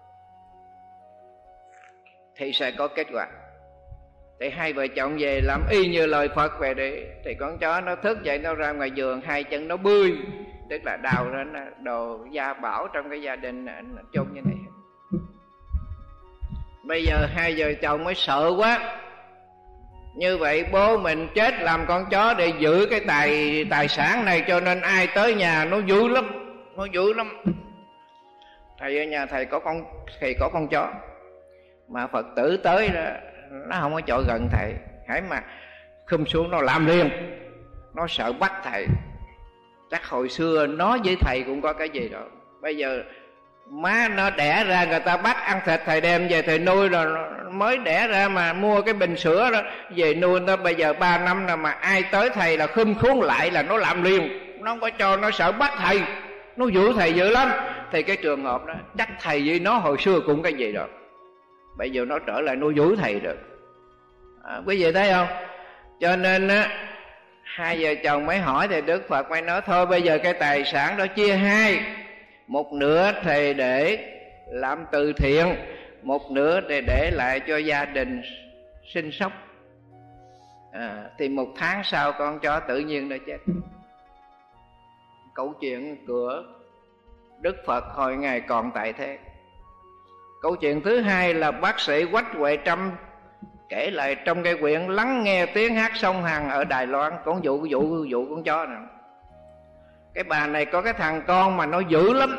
thì sẽ có kết quả. Thì hai vợ chồng về làm y như lời Phật về đi. Thì con chó nó thức dậy, nó ra ngoài giường, hai chân nó bươi, tức là đào ra đồ gia bảo trong cái gia đình nó chôn như này. Bây giờ hai vợ chồng mới sợ quá, Như vậy bố mình chết làm con chó để giữ cái tài tài sản này, cho nên ai tới nhà nó dữ lắm, nó dữ lắm. Thầy ở nhà thầy có con thầy có con chó, mà Phật tử tới đó, nó không có chỗ gần thầy, hãy mà khum xuống nó làm liền, nó sợ bắt thầy. Chắc hồi xưa nó với thầy cũng có cái gì đó. Bây giờ má nó đẻ ra người ta bắt ăn thịt, thầy đem về thầy nuôi rồi, mới đẻ ra mà mua cái bình sữa đó về nuôi nó. Bây giờ ba năm rồi mà ai tới thầy là khum khuôn lại là nó làm liền, nó không có cho, nó sợ bắt thầy, nó dữ thầy dữ lắm. Thì cái trường hợp đó chắc thầy với nó hồi xưa cũng cái gì đó, bây giờ nó trở lại nó dữ thầy được. À, quý vị thấy không? Cho nên á, hai vợ chồng mới hỏi thì Đức Phật mới nói thôi bây giờ cái tài sản đó chia hai, một nửa thầy để làm từ thiện, một nửa để để lại cho gia đình sinh sống. À, thì một tháng sau con chó tự nhiên nó chết. Câu chuyện của Đức Phật hồi ngày còn tại thế. Câu chuyện thứ hai là bác sĩ Quách Huệ Trâm kể lại trong cái quyển Lắng nghe tiếng hát sông Hằng ở Đài Loan, con vụ vụ vụ con chó này. Cái bà này có cái thằng con mà nó dữ lắm,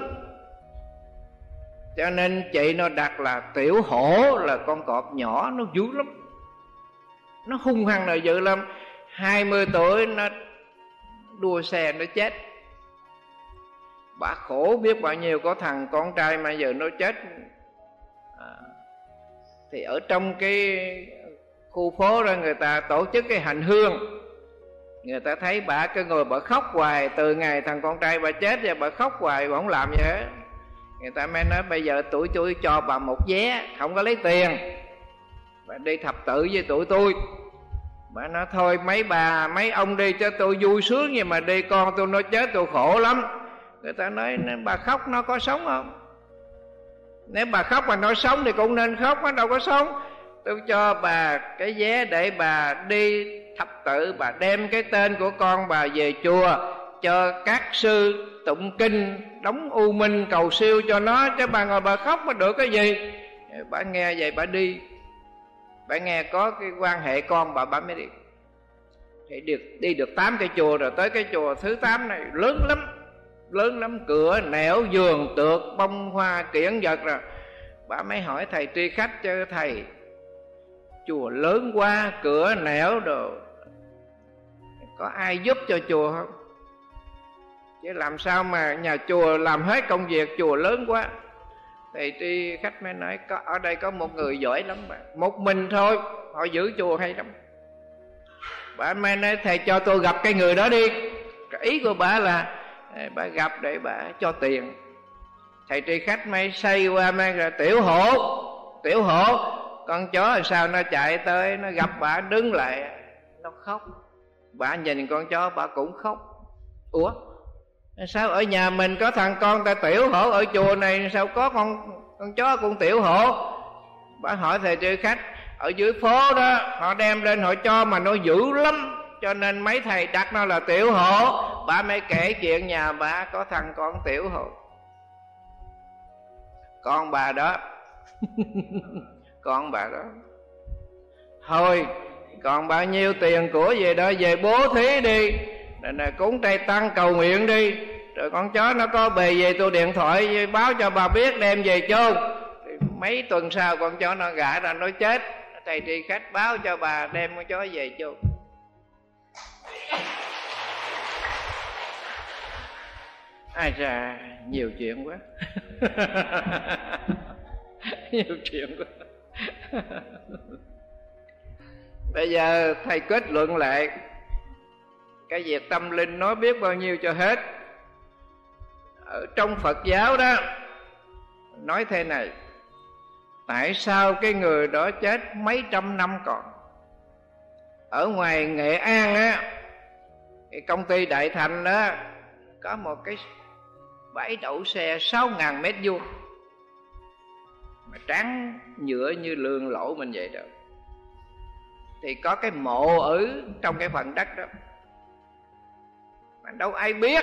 cho nên chị nó đặt là Tiểu Hổ, là con cọp nhỏ nó dữ lắm, nó hung hăng là dữ lắm. Hai mươi tuổi nó đua xe nó chết. Bà khổ biết bao nhiêu, có thằng con trai mà giờ nó chết. À, thì ở trong cái khu phố đó người ta tổ chức cái hành hương, người ta thấy bà cái người bà khóc hoài, từ ngày thằng con trai bà chết và bà khóc hoài, bà không làm gì hết. Người ta mới nói bây giờ tụi tôi cho bà một vé, không có lấy tiền, bà đi thập tự với tụi tôi. Bà nói thôi mấy bà mấy ông đi cho tôi vui sướng, nhưng mà đi con tôi nó chết tôi khổ lắm. Người ta nói bà khóc nó có sống không? Nếu bà khóc mà nó sống thì cũng nên khóc, nó đâu có sống. Tôi cho bà cái vé để bà đi thập tự, bà đem cái tên của con bà về chùa cho các sư tụng kinh, đóng u minh cầu siêu cho nó, chứ bà ngồi bà khóc mà được cái gì. Bà nghe vậy bà đi, bà nghe có cái quan hệ con bà, bà mới đi. Thì được, đi được tám cái chùa rồi tới cái chùa thứ tám này lớn lắm, lớn lắm, cửa nẻo giường tược bông hoa kiển vật rồi. Bà mới hỏi thầy tri khách cho thầy, chùa lớn quá, cửa nẻo đồ, có ai giúp cho chùa không? Chứ làm sao mà nhà chùa làm hết công việc, chùa lớn quá. Thầy tri khách mới nói có, ở đây có một người giỏi lắm bà, một mình thôi họ giữ chùa hay lắm. Bà mới nói thầy cho tôi gặp cái người đó đi. Cái ý của bà là bà gặp để bà cho tiền. Thầy tri khách mới xây qua mới là Tiểu Hổ, Tiểu Hổ, con chó làm sao nó chạy tới, nó gặp bà đứng lại, nó khóc. Bà nhìn con chó bà cũng khóc. Ủa sao ở nhà mình có thằng con ta Tiểu Hổ, ở chùa này sao có con con chó cũng Tiểu Hổ? Bà hỏi thầy tri khách, ở dưới phố đó họ đem lên họ cho mà nó dữ lắm, cho nên mấy thầy đặt nó là Tiểu Hổ. Bà mới kể chuyện nhà bà có thằng con Tiểu Hổ. Con bà đó con bà đó thôi còn bao nhiêu tiền của về đó về bố thí đi, rồi nè cúng trai tăng cầu nguyện đi, rồi con chó nó có bề về tôi điện thoại báo cho bà biết đem về chôn. Mấy tuần sau con chó nó gã ra nó chết, thầy tri khách báo cho bà đem con chó về chôn. Ai ra nhiều chuyện quá nhiều chuyện quá. Bây giờ thầy kết luận lại cái việc tâm linh nói biết bao nhiêu cho hết. Ở trong Phật giáo đó nói thế này, tại sao cái người đó chết mấy trăm năm còn? Ở ngoài Nghệ An á, cái công ty Đại Thành đó có một cái bãi đậu xe sáu ngàn mét vuông mà trắng nhựa như lường lỗ mình vậy đó. Thì có cái mộ ở trong cái phần đất đó mà đâu ai biết.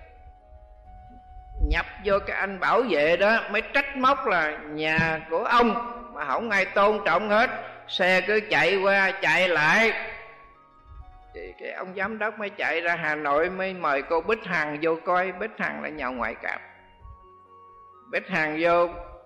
Nhập vô cái anh bảo vệ đó mới trách móc là nhà của ông mà không ai tôn trọng hết. xe cứ chạy qua chạy lại. Thì cái ông giám đốc mới chạy ra Hà Nội, mới mời cô Bích Hằng vô coi. Bích Hằng là nhà ngoại cảm. Bích Hằng vô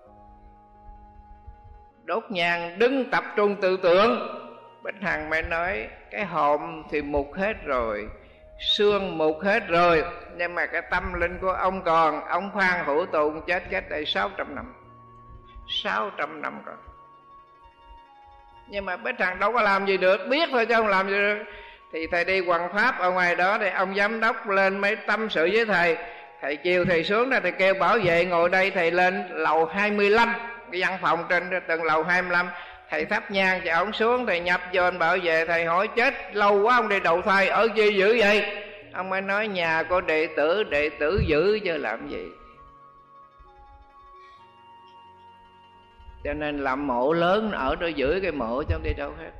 đốt nhang, đứng tập trung tư tưởng. Bích Hằng mới nói cái hồn thì mục hết rồi, xương mục hết rồi, nhưng mà cái tâm linh của ông còn. Ông Phan Hữu Tùng chết cách đây sáu trăm năm, sáu trăm năm rồi. Nhưng mà Bích Hằng đâu có làm gì được, biết thôi chứ không làm gì được. Thì thầy đi hoằng pháp ở ngoài đó, thì ông giám đốc lên mới tâm sự với thầy. Thầy chiều thầy xuống ra, thầy kêu bảo vệ ngồi đây. Thầy lên lầu hai mươi lăm, cái văn phòng trên tầng lầu hai mươi lăm. Thầy thắp nhang cho ổng xuống, thầy nhập vô anh bảo vệ. Thầy hỏi chết lâu quá ông đi đầu thai ở chi dữ vậy? Ông mới nói nhà của đệ tử, đệ tử giữ chứ làm gì. Cho nên làm mộ lớn ở đó giữ cái mộ chứ không đi đâu hết.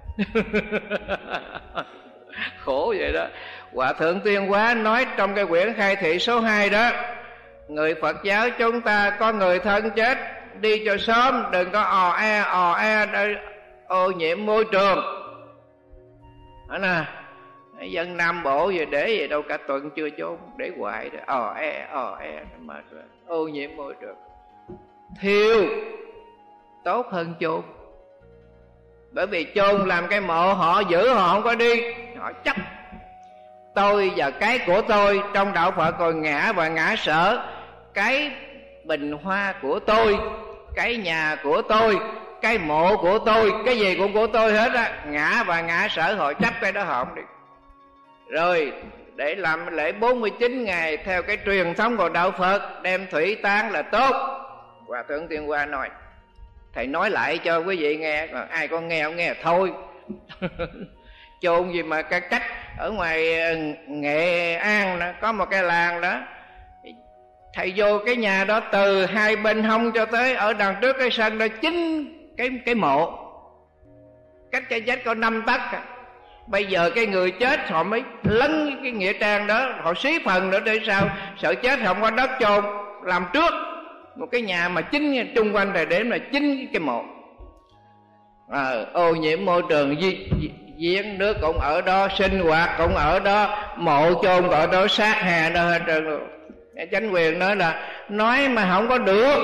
Khổ vậy đó. Hòa Thượng Tuyên Hóa nói trong cái quyển khai thị số hai đó, người Phật giáo chúng ta có người thân chết, đi cho sớm, đừng có ò e ò e ô nhiễm môi trường. Đó nè, dân Nam Bộ về để vậy đâu cả tuần chưa chôn, để hoài đó, ò e ò e mệt rồi, ô nhiễm môi trường. Thiêu tốt hơn chôn. Bởi vì chôn làm cái mộ họ giữ, họ không có đi, họ chấp tôi và cái của tôi. Trong đạo Phật còn ngã và ngã sở. Cái bình hoa của tôi, cái nhà của tôi, cái mộ của tôi, cái gì cũng của tôi hết á. Ngã và ngã sở họ chấp cái đó họ không đi. Rồi để làm lễ bốn mươi chín ngày theo cái truyền thống của đạo Phật, đem thủy táng là tốt. Hòa Thượng Tuyên Hóa nói. Thầy nói lại cho quý vị nghe, còn ai có nghe không nghe thôi. Chôn gì mà cái cách ở ngoài Nghệ An đó, có một cái làng đó, thầy vô cái nhà đó, từ hai bên hông cho tới ở đằng trước cái sân đó chính cái cái mộ, cách cái chết có năm tấc. Bây giờ cái người chết họ mới lấn cái nghĩa trang đó, họ xí phần nữa để sao sợ chết không có đất chôn, làm trước một cái nhà mà chính chung quanh thầy đếm là chính cái mộ. À, ô nhiễm môi trường, di, di, giếng nước cũng ở đó, sinh hoạt cũng ở đó, mộ chôn ở đó, sát hà đó hết trơn rồi. Chánh quyền nói là nói mà không có được,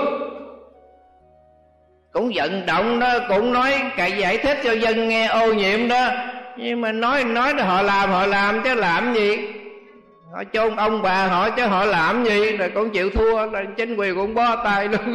cũng vận động đó, cũng nói cậy giải thích cho dân nghe ô nhiễm đó. Nhưng mà nói nói là họ làm họ làm chứ làm gì. Họ chôn ông bà họ chứ họ làm gì. Rồi cũng chịu thua, là chính quyền cũng bó tay luôn.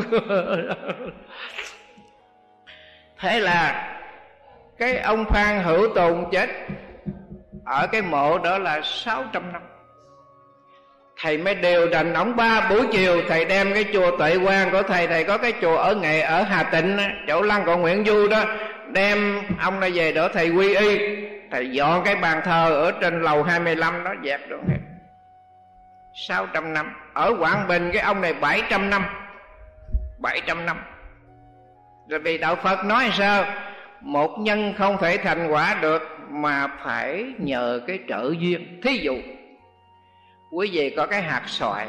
Thế là cái ông Phan Hữu Tùng chết ở cái mộ đó là sáu trăm năm. Thầy mới điều đành ổng ba buổi chiều. Thầy đem cái chùa Tuệ Quang của thầy, thầy có cái chùa ở Nghệ, ở Hà Tịnh, chỗ Lăng Còn Nguyễn Du đó, đem ông ra về đó thầy quy y. Thầy dọn cái bàn thờ ở trên lầu hai mươi lăm đó, dẹp được hết. Sáu trăm năm. Ở Quảng Bình cái ông này bảy trăm năm. Bảy trăm năm. Rồi vì đạo Phật nói sao? Một nhân không thể thành quả được mà phải nhờ cái trợ duyên. Thí dụ quý vị có cái hạt xoài,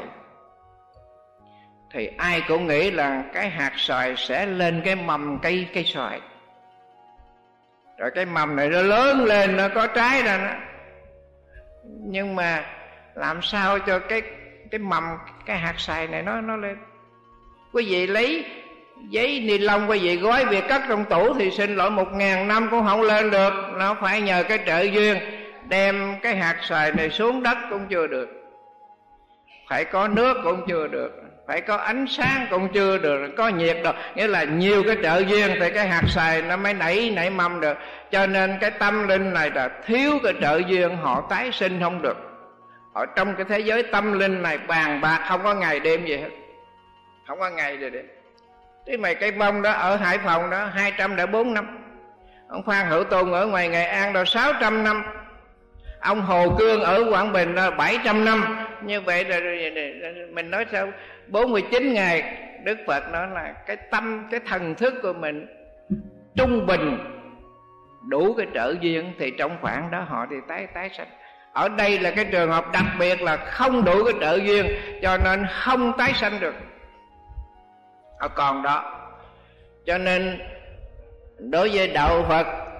thì ai cũng nghĩ là cái hạt xoài sẽ lên cái mầm cây cây xoài. Rồi cái mầm này nó lớn lên, nó có trái ra nó. Nhưng mà làm sao cho cái cái mầm, cái hạt xoài này nó nó lên? Quý vị lấy giấy ni lông quý vị gói việc cất trong tủ thì xin lỗi một ngàn năm cũng không lên được. Nó phải nhờ cái trợ duyên. Đem cái hạt xoài này xuống đất cũng chưa được, phải có nước cũng chưa được, phải có ánh sáng cũng chưa được, có nhiệt được. Nghĩa là nhiều cái trợ duyên thì cái hạt xoài nó mới nảy nảy mầm được. Cho nên cái tâm linh này là thiếu cái trợ duyên, họ tái sinh không được. Ở trong cái thế giới tâm linh này bàn bạc không có ngày đêm gì hết, không có ngày gì đêm. Thế mà cái bông đó ở Hải Phòng đó hai trăm lẻ bốn năm. Ông Phan Hữu Tùng ở ngoài Nghệ An đó sáu trăm năm. Ông Hồ Cương ở Quảng Bình đó bảy trăm năm. Như vậy là mình nói sao bốn mươi chín ngày. Đức Phật nói là cái tâm, cái thần thức của mình trung bình đủ cái trợ duyên thì trong khoảng đó họ thì tái tái sanh. Ở đây là cái trường hợp đặc biệt là không đủ cái trợ duyên, cho nên không tái sanh được. Ở còn đó. Cho nên đối với đạo Phật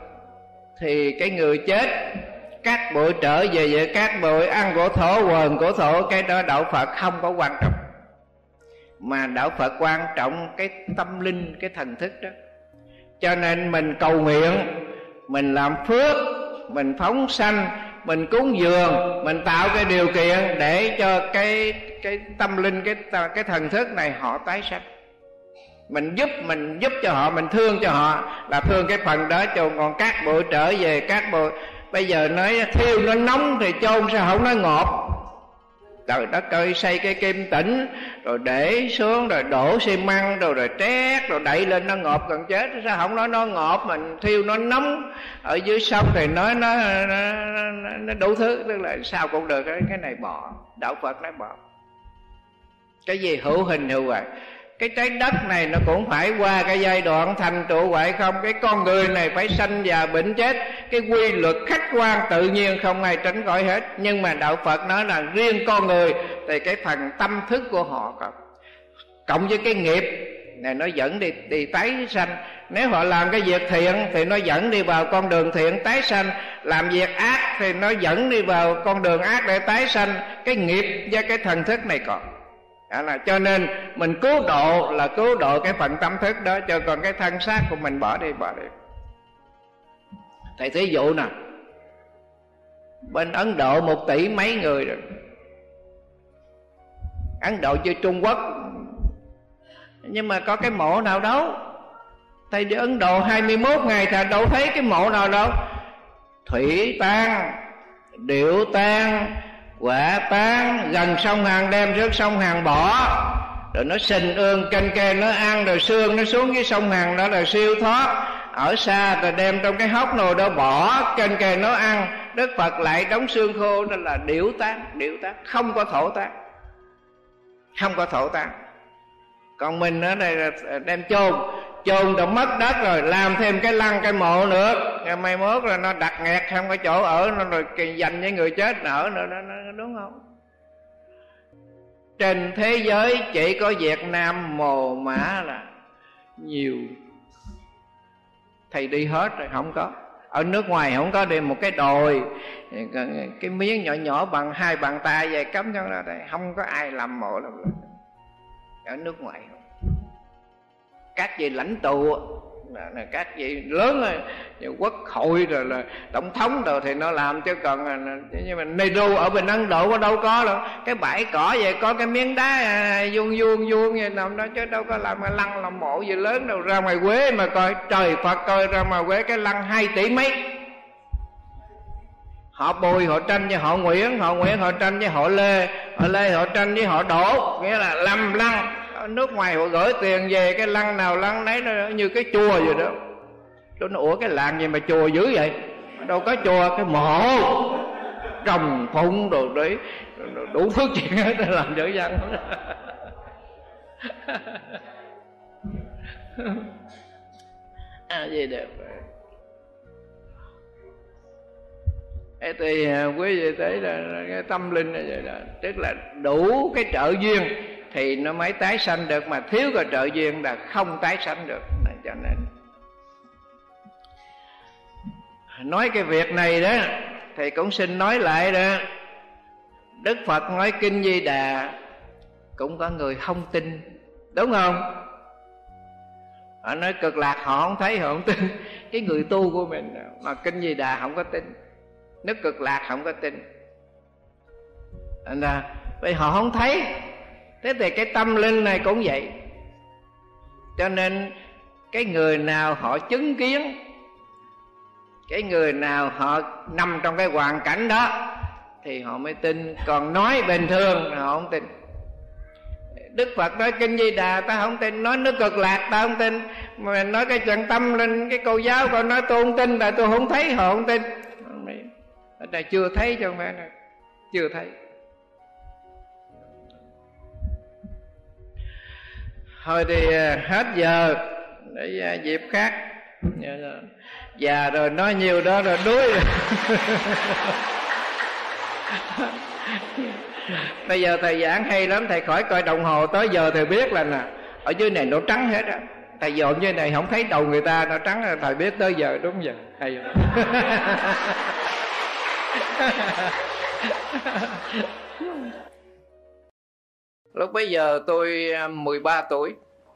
thì cái người chết cát bụi trở về với cát bụi, ăn của thổ quần của thổ, cái đó đạo Phật không có quan trọng. Mà đạo Phật quan trọng cái tâm linh, cái thần thức đó. Cho nên mình cầu nguyện, mình làm phước, mình phóng sanh, mình cúng dường, mình tạo cái điều kiện để cho cái cái tâm linh, cái cái thần thức này họ tái sanh. Mình giúp, mình giúp cho họ, mình thương cho họ, là thương cái phần đó. Cho còn cát bụi trở về cát bụi. Bây giờ nói thiêu nó nóng thì chôn sao không nói ngọt. Trời đất ơi, xây cái kim tĩnh rồi để xuống, rồi đổ xi măng, rồi rồi trét, rồi đậy lên nó ngọt gần chết. Sao không nói nó ngọt, mình thiêu nó nóng ở dưới sông thì nói nó, nó, nó, nó đủ thứ. Tức là sao cũng được, cái này bỏ. Đạo Phật nói bỏ. Cái gì hữu hình hữu hoại. Cái trái đất này nó cũng phải qua cái giai đoạn thành trụ hoại không. Cái con người này phải sanh già bệnh chết. Cái quy luật khách quan tự nhiên không ai tránh khỏi hết. Nhưng mà đạo Phật nói là riêng con người thì cái phần tâm thức của họ còn, cộng với cái nghiệp này nó dẫn đi, đi tái sanh. Nếu họ làm cái việc thiện thì nó dẫn đi vào con đường thiện tái sanh. Làm việc ác thì nó dẫn đi vào con đường ác để tái sanh. Cái nghiệp và cái thần thức này còn. Đó là cho nên mình cứu độ là cứu độ cái phần tâm thức đó, cho còn cái thân xác của mình bỏ đi, bỏ đi. Thầy thí dụ nè, bên Ấn Độ một tỷ mấy người rồi. Ấn Độ chưa Trung Quốc, nhưng mà có cái mộ nào đâu. Thầy đi Ấn Độ hai mươi mốt ngày thầy đâu thấy cái mộ nào đâu. Thủy tang, điệu tang, quả tán, gần sông Hằng đem rước sông Hằng bỏ, rồi nó sình ương canh kê nó ăn, rồi xương nó xuống với sông Hằng đó là siêu thoát. Ở xa rồi đem trong cái hốc nồi đó bỏ, canh kê nó ăn. Đức Phật lại đóng xương khô, đó là điểu tán, điểu tán, không có thổ tán, không có thổ tán. Còn mình ở đây là đem chôn, chôn rồi mất đất rồi làm thêm cái lăng cái mộ nữa, ngày mai mốt là nó đặt nghẹt không có chỗ ở, nó rồi dành với người chết ở nữa đó, đúng không? Trên thế giới chỉ có Việt Nam mồ mã là nhiều. Thầy đi hết rồi không có. Ở nước ngoài không có, đi một cái đồi, cái miếng nhỏ nhỏ bằng hai bàn tay vậy cắm trong đó, đây không có ai làm mộ đâu. Ở nước ngoài không. Các vị lãnh tụ, các vị lớn rồi, quốc hội rồi là tổng thống rồi thì nó làm, chứ còn nhưng mà Nehru ở bên Ấn Độ có đâu có đâu. Cái bãi cỏ vậy có cái miếng đá vuông vuông vuông vậy nằm đó, chứ đâu có làm cái lăng làm mộ gì lớn đâu. Ra ngoài Quế mà coi, trời Phật coi, ra ngoài Quế cái lăng hai tỷ mấy. Họ Bùi họ tranh với họ Nguyễn, họ Nguyễn họ tranh với họ Lê, họ Lê họ tranh với họ Đỗ, nghĩa là lâm lăng. Ở nước ngoài họ gửi tiền về cái lăng nào lăng nấy nó như cái chùa vậy đó. Tôi nói ủa cái làng gì mà chùa dữ vậy? Đâu có chùa, cái mộ trồng phụng đồ đấy, đủ thứ chuyện hết để làm dở dang. À gì đẹp. Thế thì quý vị thấy là cái tâm linh là vậy đó, tức là đủ cái trợ duyên thì nó mới tái sanh được, mà thiếu cái trợ duyên là không tái sanh được. Cho nên nói cái việc này đó thì cũng xin nói lại đó, Đức Phật nói Kinh Di Đà cũng có người không tin, đúng không? Họ nói Cực Lạc họ không thấy, họ không tin. Cái người tu của mình mà Kinh Di Đà không có tin, nước Cực Lạc không có tin, là vì họ không thấy. Thế thì cái tâm linh này cũng vậy. Cho nên cái người nào họ chứng kiến, cái người nào họ nằm trong cái hoàn cảnh đó thì họ mới tin. Còn nói bình thường họ không tin. Đức Phật nói Kinh Di Đà ta không tin, nói nước Cực Lạc ta không tin, mà nói cái chuyện tâm linh, cái cô giáo con nói tôi không tin là tôi không thấy, họ không tin. Ở đây chưa thấy cho mẹ này, chưa thấy. Thôi thì hết giờ, để dịp khác. Già rồi nói nhiều đó rồi đuối rồi. Bây giờ thầy giảng hay lắm, thầy khỏi coi đồng hồ, tới giờ thầy biết là nè, ở dưới này nó trắng hết á. Thầy dọn như này không thấy đầu người ta nó trắng là thầy biết tới giờ đúng giờ. Hay không? Lúc bấy giờ tôi mười ba tuổi,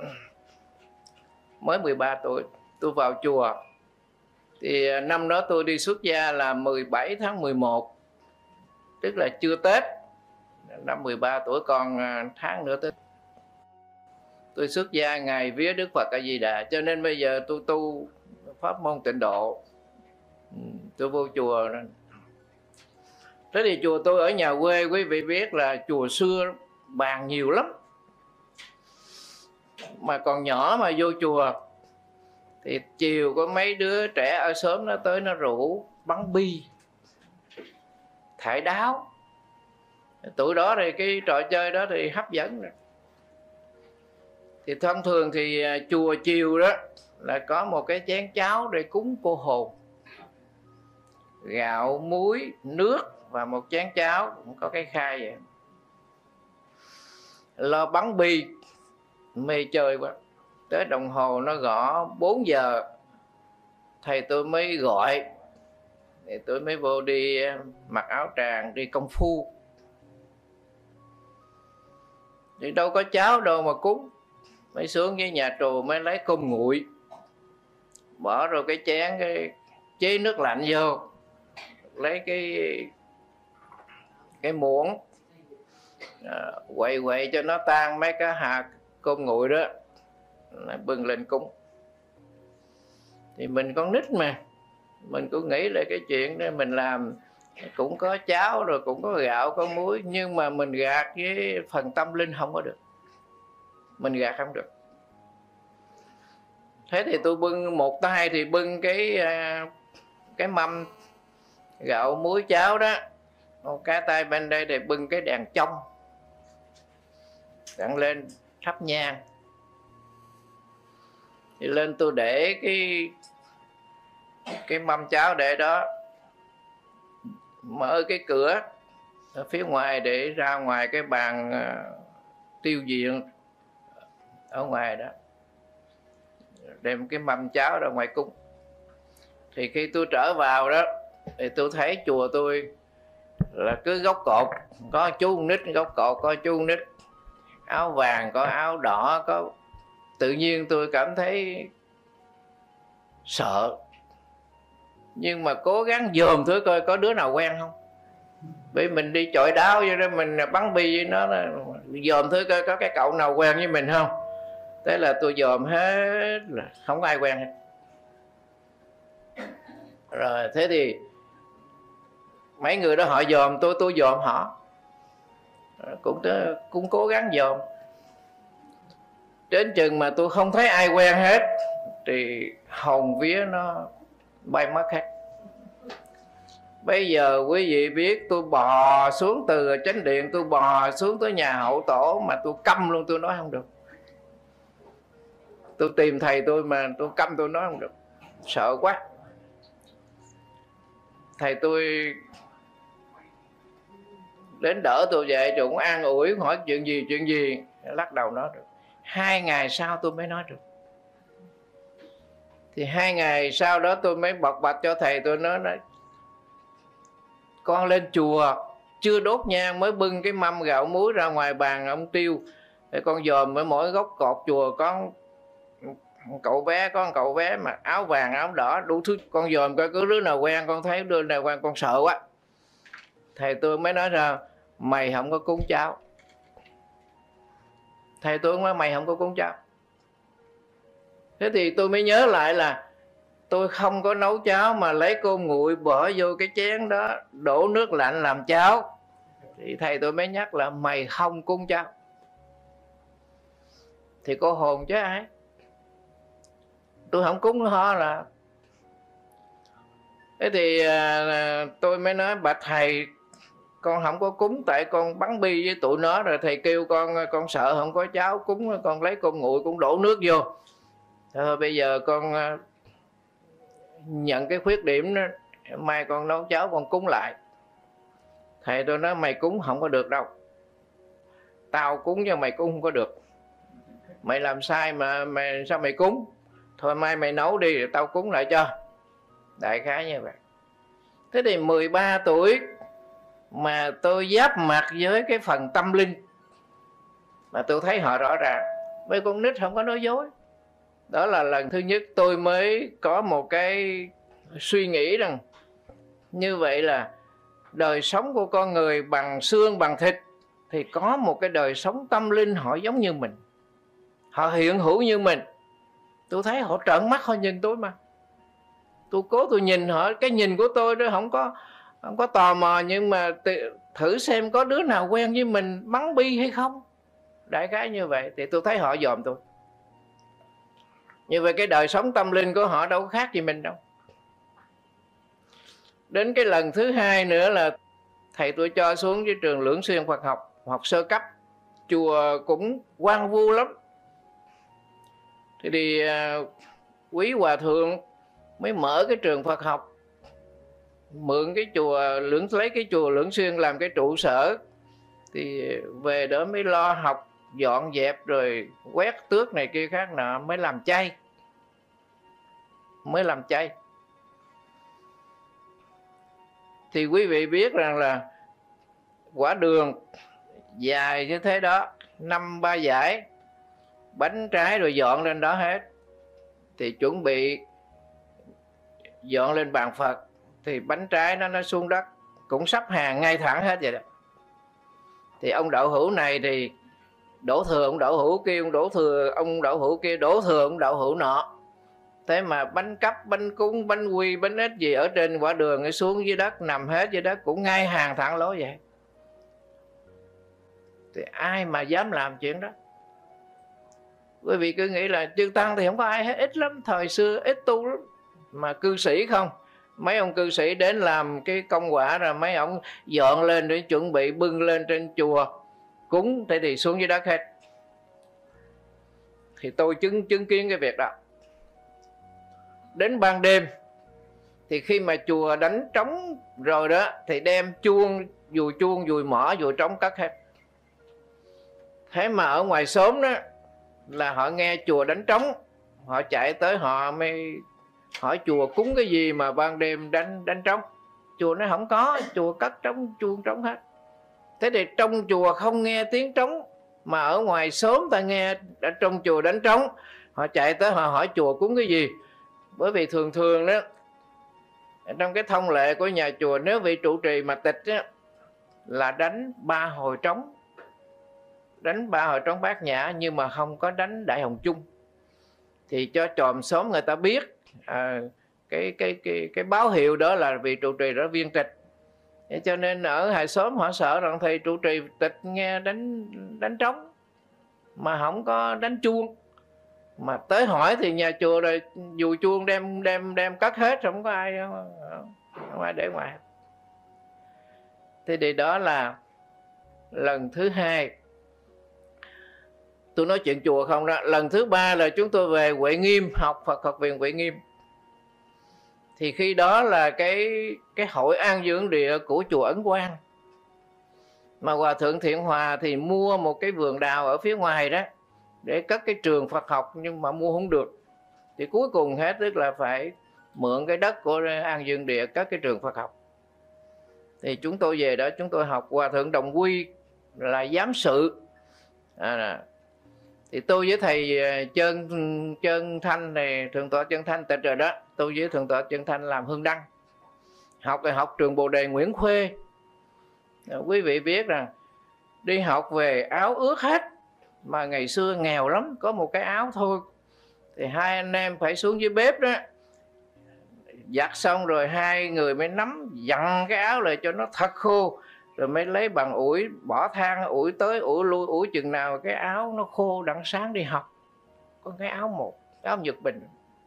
mới mười ba tuổi, tôi vào chùa. Thì năm đó tôi đi xuất gia là mười bảy tháng mười một, tức là chưa Tết. Năm mười ba tuổi còn tháng nữa Tết. Tôi xuất gia ngày vía Đức Phật A Di Đà, cho nên bây giờ tôi tu pháp môn Tịnh Độ. Tôi vô chùa. Thế thì chùa tôi ở nhà quê, quý vị biết là chùa xưa bàn nhiều lắm. Mà còn nhỏ mà vô chùa thì chiều có mấy đứa trẻ ở xóm nó tới nó rủ bắn bi, thải đáo. Tuổi đó thì cái trò chơi đó thì hấp dẫn rồi. Thì thông thường thì chùa chiều đó là có một cái chén cháo để cúng cô hồn, gạo, muối, nước và một chén cháo, cũng có cái khay vậy. Lo bắn bi, mê chơi quá. Tới đồng hồ nó gõ bốn giờ, thầy tôi mới gọi. Thì tôi mới vô đi mặc áo tràng, đi công phu. Thì đâu có cháo đâu mà cúng. Mới xuống với nhà trù mới lấy cơm nguội, bỏ rồi cái chén, cái chế nước lạnh vô, lấy cái cái muỗng à, quậy quậy cho nó tan mấy cái hạt cơm nguội đó, bưng lên cúng. Thì mình con nít mà, mình cũng nghĩ là cái chuyện đó mình làm cũng có cháo rồi cũng có gạo có muối, nhưng mà mình gạt với phần tâm linh không có được, mình gạt không được. Thế thì tôi bưng một tay thì bưng cái cái mâm gạo muối cháo đó, một cái tay bên đây để bưng cái đèn trong, đặng lên thắp nhang. Thì lên tôi để cái cái mâm cháo để đó, mở cái cửa ở phía ngoài để ra ngoài cái bàn tiêu diện ở ngoài đó, đem cái mâm cháo ra ngoài cúng. Thì khi tôi trở vào đó thì tôi thấy chùa tôi là cứ góc cột có chú con nít, góc cột có chú con nít, áo vàng có áo đỏ có. Tự nhiên tôi cảm thấy sợ, nhưng mà cố gắng dòm thử coi có đứa nào quen không. Bởi mình đi chọi đáo vậy đó, mình bắn bi với nó, dòm thử coi có cái cậu nào quen với mình không. Thế là tôi dòm hết là không có ai quen hết. Rồi thế thì mấy người đó họ dòm tôi, tôi dòm họ, cũng cũng cố gắng dòm. Đến chừng mà tôi không thấy ai quen hết thì hồn vía nó bay mất hết. Bây giờ quý vị biết tôi bò xuống từ chánh điện, tôi bò xuống tới nhà hậu tổ mà tôi câm luôn, tôi nói không được. Tôi tìm thầy tôi mà tôi câm, tôi nói không được, sợ quá. Thầy tôi đến đỡ tôi về, rồi cũng an ủi, hỏi chuyện gì chuyện gì, lắc đầu nói được. Hai ngày sau tôi mới nói được. Thì hai ngày sau đó tôi mới bộc bạch cho thầy tôi, nói, nói con lên chùa chưa đốt nhang mới bưng cái mâm gạo muối ra ngoài bàn ông Tiêu, để con dòm ở mỗi góc cột chùa có cậu bé, có một cậu bé mà áo vàng áo đỏ đủ thứ, con dòm coi có đứa nào quen, con thấy đứa nào quen con sợ quá. Thầy tôi mới nói ra mày không có cúng cháo. Thầy tôi nói mày không có cúng cháo. Thế thì tôi mới nhớ lại là tôi không có nấu cháo mà lấy cơm nguội bỏ vô cái chén đó, đổ nước lạnh làm cháo. Thì thầy tôi mới nhắc là mày không cúng cháo. Thì cô hồn chứ ai, tôi không cúng họ là. Thế thì à, tôi mới nói bạch thầy, con không có cúng tại con bắn bi với tụi nó rồi, thầy kêu con, con sợ không có cháo cúng, con lấy cơm nguội cũng đổ nước vô. Thôi bây giờ con nhận cái khuyết điểm đó, mai con nấu cháo con cúng lại. Thầy tôi nói mày cúng không có được đâu, tao cúng cho mày cũng không có được. Mày làm sai mà mày sao mày cúng? Thôi mai mày nấu đi rồi tao cúng lại cho. Đại khái như vậy. Thế thì mười ba tuổi mà tôi giáp mặt với cái phần tâm linh, mà tôi thấy họ rõ ràng. Với con nít không có nói dối. Đó là lần thứ nhất tôi mới có một cái suy nghĩ rằng như vậy là đời sống của con người bằng xương bằng thịt, thì có một cái đời sống tâm linh họ giống như mình, họ hiện hữu như mình. Tôi thấy họ trợn mắt họ nhìn tôi mà. Tôi cố tôi nhìn họ, cái nhìn của tôi đó không có không có tò mò, nhưng mà thử xem có đứa nào quen với mình bắn bi hay không. Đại khái như vậy. Thì tôi thấy họ dòm tôi. Như vậy cái đời sống tâm linh của họ đâu có khác gì mình đâu. Đến cái lần thứ hai nữa là thầy tôi cho xuống với trường Lưỡng Xuyên Phật học, học sơ cấp. Chùa cũng hoang vu lắm. Thì, thì uh, quý hòa thượng mới mở cái trường Phật học, mượn cái chùa Lưỡng, lấy cái chùa Lưỡng Xuyên làm cái trụ sở. Thì về đó mới lo học, dọn dẹp rồi quét tước này kia khác nọ, mới làm chay. Mới làm chay. Thì quý vị biết rằng là quả đường dài như thế đó, năm ba dải, bánh trái rồi dọn lên đó hết. Thì chuẩn bị dọn lên bàn Phật, thì bánh trái nó nó xuống đất, cũng sắp hàng ngay thẳng hết vậy đó. Thì ông đậu hữu này thì đổ thừa ông đậu hữu kia, ông đổ thừa ông đậu hữu kia, đổ thừa ông đậu hữu nọ. Thế mà bánh cắp, bánh cúng, bánh quy, bánh ít gì ở trên quả đường ấy xuống dưới đất, nằm hết dưới đất, cũng ngay hàng thẳng lối vậy. Thì ai mà dám làm chuyện đó? Quý vị cứ nghĩ là chư tăng thì không có ai hết, ít lắm, thời xưa ít tu lắm. Mà cư sĩ không, mấy ông cư sĩ đến làm cái công quả rồi mấy ông dọn lên để chuẩn bị bưng lên trên chùa cúng, thế thì xuống dưới đất hết. Thì tôi chứng chứng kiến cái việc đó. Đến ban đêm thì khi mà chùa đánh trống rồi đó, thì đem chuông, dùi chuông, dùi mỏ, dùi trống cất hết. Thế mà ở ngoài xóm đó là họ nghe chùa đánh trống, họ chạy tới họ mới hỏi chùa cúng cái gì mà ban đêm đánh đánh trống. Chùa nó không có, chùa cất trống, chuông trống hết. Thế thì trong chùa không nghe tiếng trống, mà ở ngoài xóm ta nghe ở trong chùa đánh trống. Họ chạy tới họ hỏi chùa cúng cái gì. Bởi vì thường thường đó, trong cái thông lệ của nhà chùa, nếu vị trụ trì mà tịch á, là đánh ba hồi trống, đánh ba hồi trống bát nhã, nhưng mà không có đánh đại hồng chung. Thì cho chòm xóm người ta biết à, cái, cái, cái, cái báo hiệu đó là vị trụ trì đó viên tịch. Thế cho nên ở hàng xóm họ sợ rằng thầy trụ trì tịch nghe đánh đánh trống mà không có đánh chuông. Mà tới hỏi thì nhà chùa rồi dù chuông đem đem đem cất hết, không có ai không, không ai để ngoài. Thế thì đó là lần thứ hai. Tôi nói chuyện chùa không đó. Lần thứ ba là chúng tôi về Huệ Nghiêm, học Phật học viện Huệ Nghiêm. Thì khi đó là cái cái hội an dưỡng địa của chùa Ấn Quang. Mà Hòa Thượng Thiện Hòa thì mua một cái vườn đào ở phía ngoài đó để cất cái trường Phật học, nhưng mà mua không được. Thì cuối cùng hết tức là phải mượn cái đất của an dưỡng địa cất cái trường Phật học. Thì chúng tôi về đó chúng tôi học. Hòa Thượng Đồng Quy là giám sự. À, thì tôi với thầy Trơn Trơn Thanh này, Thượng tọa Trơn Thanh tịch rồi đó, tôi với Thượng tọa Trơn Thanh làm hương đăng. Học thì học trường Bồ Đề Nguyễn Khuê. À, quý vị biết rằng đi học về áo ướt hết, mà ngày xưa nghèo lắm, có một cái áo thôi. Thì hai anh em phải xuống dưới bếp đó, giặt xong rồi hai người mới nắm dặn cái áo lại cho nó thật khô, rồi mới lấy bằng ủi, bỏ than ủi tới ủi lui, ủi chừng nào cái áo nó khô đặng sáng đi học. Có cái áo một, cái áo Nhật Bình.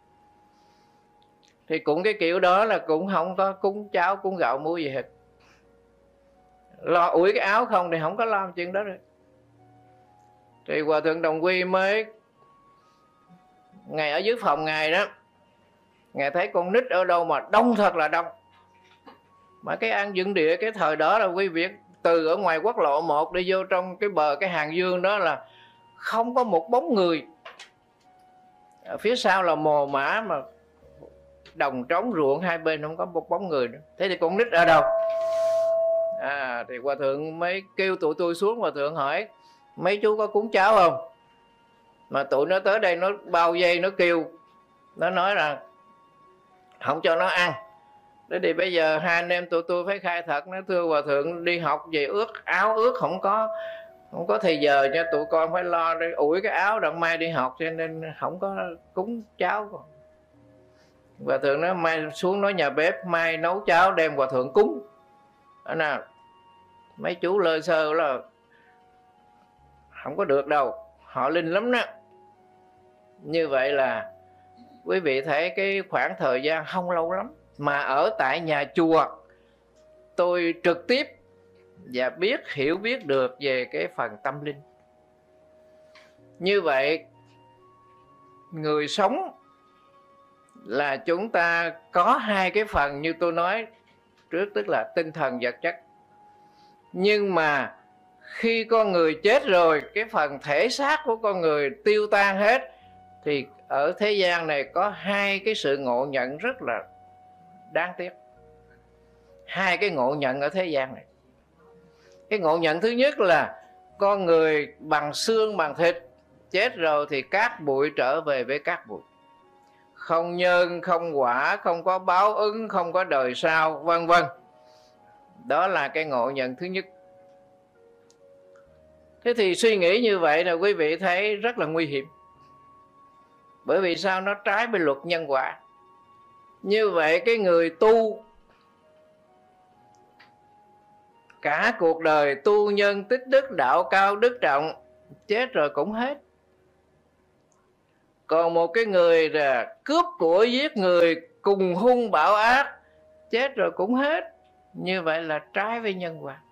Thì cũng cái kiểu đó là cũng không có cúng cháo, cúng gạo muối gì hết. Lo ủi cái áo không thì không có lo chuyện đó rồi. Thì Hòa Thượng Đồng Quy mới, Ngài ở dưới phòng Ngài đó, Ngài thấy con nít ở đâu mà đông thật là đông. Mà cái an dưỡng địa cái thời đó là quý vị, từ ở ngoài quốc lộ một đi vô trong cái bờ cái hàng dương đó là không có một bóng người. Ở phía sau là mồ mã mà đồng trống ruộng hai bên không có một bóng người nữa. Thế thì con nít ở đâu? À, thì hòa thượng mới kêu tụi tôi xuống. Hòa thượng hỏi mấy chú có cúng cháo không? Mà tụi nó tới đây nó bao vây nó kêu, nó nói rằng không cho nó ăn. Thế thì bây giờ hai anh em tụi tôi phải khai thật. Nó thưa hòa thượng, đi học về ướt áo ướt không có không có thời giờ cho tụi con phải lo để ủi cái áo đặng mai đi học, cho nên không có cúng cháo. Hòa thượng nói mai xuống nói nhà bếp mai nấu cháo đem hòa thượng cúng. Đó nào, mấy chú lơ sơ là không có được đâu, họ linh lắm đó. Như vậy là quý vị thấy cái khoảng thời gian không lâu lắm mà ở tại nhà chùa tôi trực tiếp và biết hiểu biết được về cái phần tâm linh. Như vậy người sống là chúng ta có hai cái phần như tôi nói trước, tức là tinh thần vật chất. Nhưng mà khi con người chết rồi, cái phần thể xác của con người tiêu tan hết, thì ở thế gian này có hai cái sự ngộ nhận rất là đáng tiếc. Hai cái ngộ nhận ở thế gian này. Cái ngộ nhận thứ nhất là con người bằng xương bằng thịt, chết rồi thì cát bụi trở về với cát bụi. Không nhân, không quả, không có báo ứng, không có đời sau, vân vân. Đó là cái ngộ nhận thứ nhất. Thế thì suy nghĩ như vậy là quý vị thấy rất là nguy hiểm. Bởi vì sao? Nó trái với luật nhân quả. Như vậy cái người tu cả cuộc đời tu nhân tích đức đạo cao đức trọng, chết rồi cũng hết. Còn một cái người là cướp của giết người cùng hung bạo ác, chết rồi cũng hết. Như vậy là trái với nhân quả.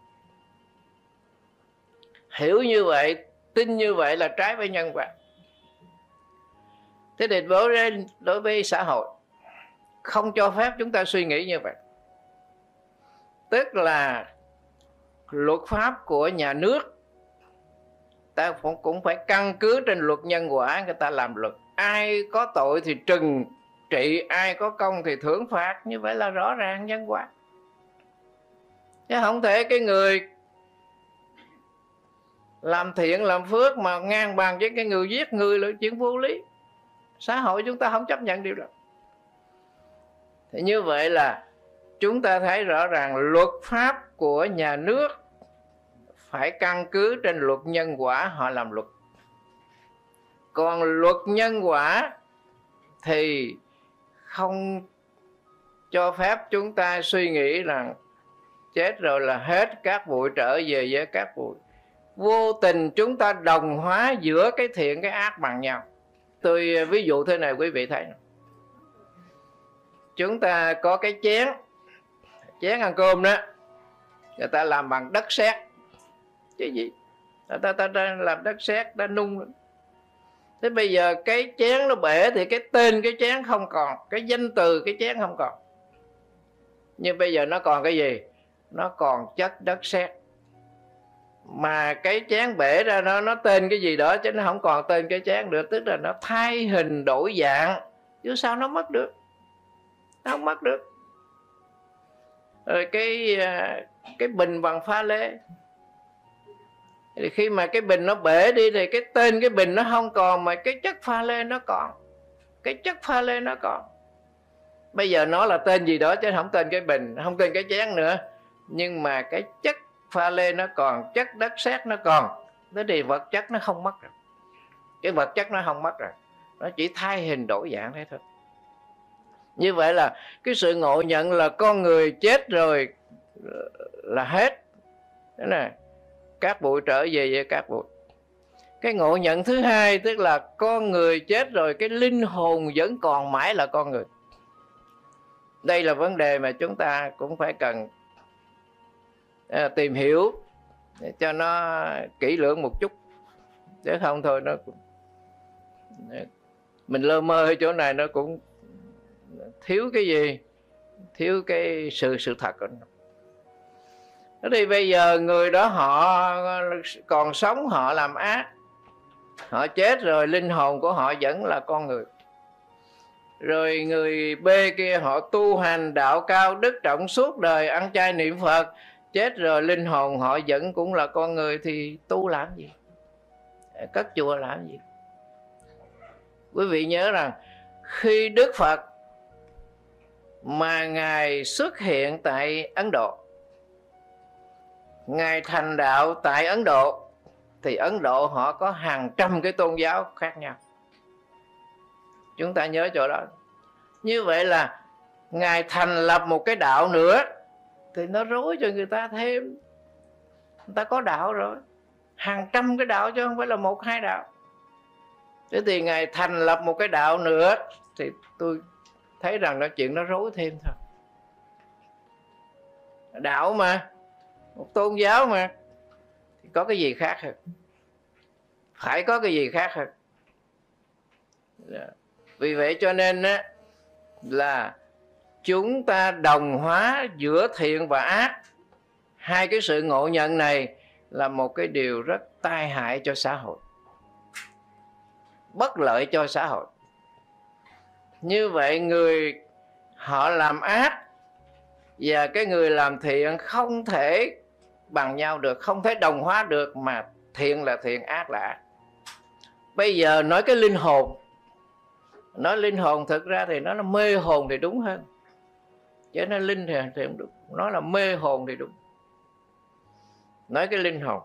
Hiểu như vậy, tin như vậy là trái với nhân quả. Thế thì đối với xã hội không cho phép chúng ta suy nghĩ như vậy. Tức là luật pháp của nhà nước ta cũng phải căn cứ trên luật nhân quả người ta làm luật. Ai có tội thì trừng trị, ai có công thì thưởng phạt. Như vậy là rõ ràng nhân quả. Chứ không thể cái người làm thiện làm phước mà ngang bằng với cái người giết người là chuyện vô lý. Xã hội chúng ta không chấp nhận điều đó. Thì như vậy là chúng ta thấy rõ ràng luật pháp của nhà nước phải căn cứ trên luật nhân quả họ làm luật. Còn luật nhân quả thì không cho phép chúng ta suy nghĩ rằng chết rồi là hết, cát bụi trở về với cát bụi. Vô tình chúng ta đồng hóa giữa cái thiện cái ác bằng nhau. Tôi ví dụ thế này quý vị thấy. Chúng ta có cái chén, chén ăn cơm đó, người ta làm bằng đất sét. Chứ gì? Ta, ta, ta, ta làm đất sét, ta nung. Thế bây giờ cái chén nó bể thì cái tên cái chén không còn, cái danh từ cái chén không còn. Nhưng bây giờ nó còn cái gì? Nó còn chất đất sét. Mà cái chén bể ra nó, nó tên cái gì đó chứ nó không còn tên cái chén được. Tức là nó thay hình đổi dạng. Chứ sao nó mất được? Nó không mất được. Rồi cái, cái bình bằng pha lê, thì khi mà cái bình nó bể đi thì cái tên cái bình nó không còn, mà cái chất pha lê nó còn. Cái chất pha lê nó còn. Bây giờ nó là tên gì đó chứ không tên cái bình, không tên cái chén nữa. Nhưng mà cái chất pha lê nó còn, chất đất sét nó còn. Thế thì vật chất nó không mất rồi. Cái vật chất nó không mất rồi. Nó chỉ thay hình đổi dạng thế thôi. Như vậy là cái sự ngộ nhận là con người chết rồi là hết. Thế này, cát bụi trở về với cát bụi. Cái ngộ nhận thứ hai tức là con người chết rồi, cái linh hồn vẫn còn mãi là con người. Đây là vấn đề mà chúng ta cũng phải cần à, tìm hiểu để cho nó kỹ lưỡng một chút. Chứ không thôi nó mình lơ mơ ở chỗ này nó cũng thiếu cái gì, thiếu cái sự sự thật của nó. Thế thì bây giờ người đó họ còn sống họ làm ác, Họ chết rồi linh hồn của họ vẫn là con người. Rồi người B kia họ tu hành đạo cao đức trọng suốt đời ăn chay niệm Phật, chết rồi linh hồn họ vẫn cũng là con người, thì tu làm gì? Cất chùa làm gì? Quý vị nhớ rằng khi Đức Phật mà Ngài xuất hiện tại Ấn Độ, Ngài thành đạo tại Ấn Độ, thì Ấn Độ họ có hàng trăm cái tôn giáo khác nhau. Chúng ta nhớ chỗ đó. Như vậy là Ngài thành lập một cái đạo nữa thì nó rối cho người ta thêm. Người ta có đạo rồi, hàng trăm cái đạo chứ không phải là một hai đạo. Thế thì Ngài thành lập một cái đạo nữa thì tôi thấy rằng nó chuyện nó rối thêm thôi. Đạo mà, một tôn giáo mà, thì có cái gì khác hơn? Phải có cái gì khác hơn. Vì vậy cho nên á, là chúng ta đồng hóa giữa thiện và ác. Hai cái sự ngộ nhận này là một cái điều rất tai hại cho xã hội, bất lợi cho xã hội. Như vậy người họ làm ác và cái người làm thiện không thể bằng nhau được, không thể đồng hóa được, mà thiện là thiện, ác là ác. Bây giờ nói cái linh hồn, nói linh hồn thực ra thì nó là mê hồn thì đúng hơn, chứ nó linh thì, thì không đúng. Nó là mê hồn thì đúng. Nói cái linh hồn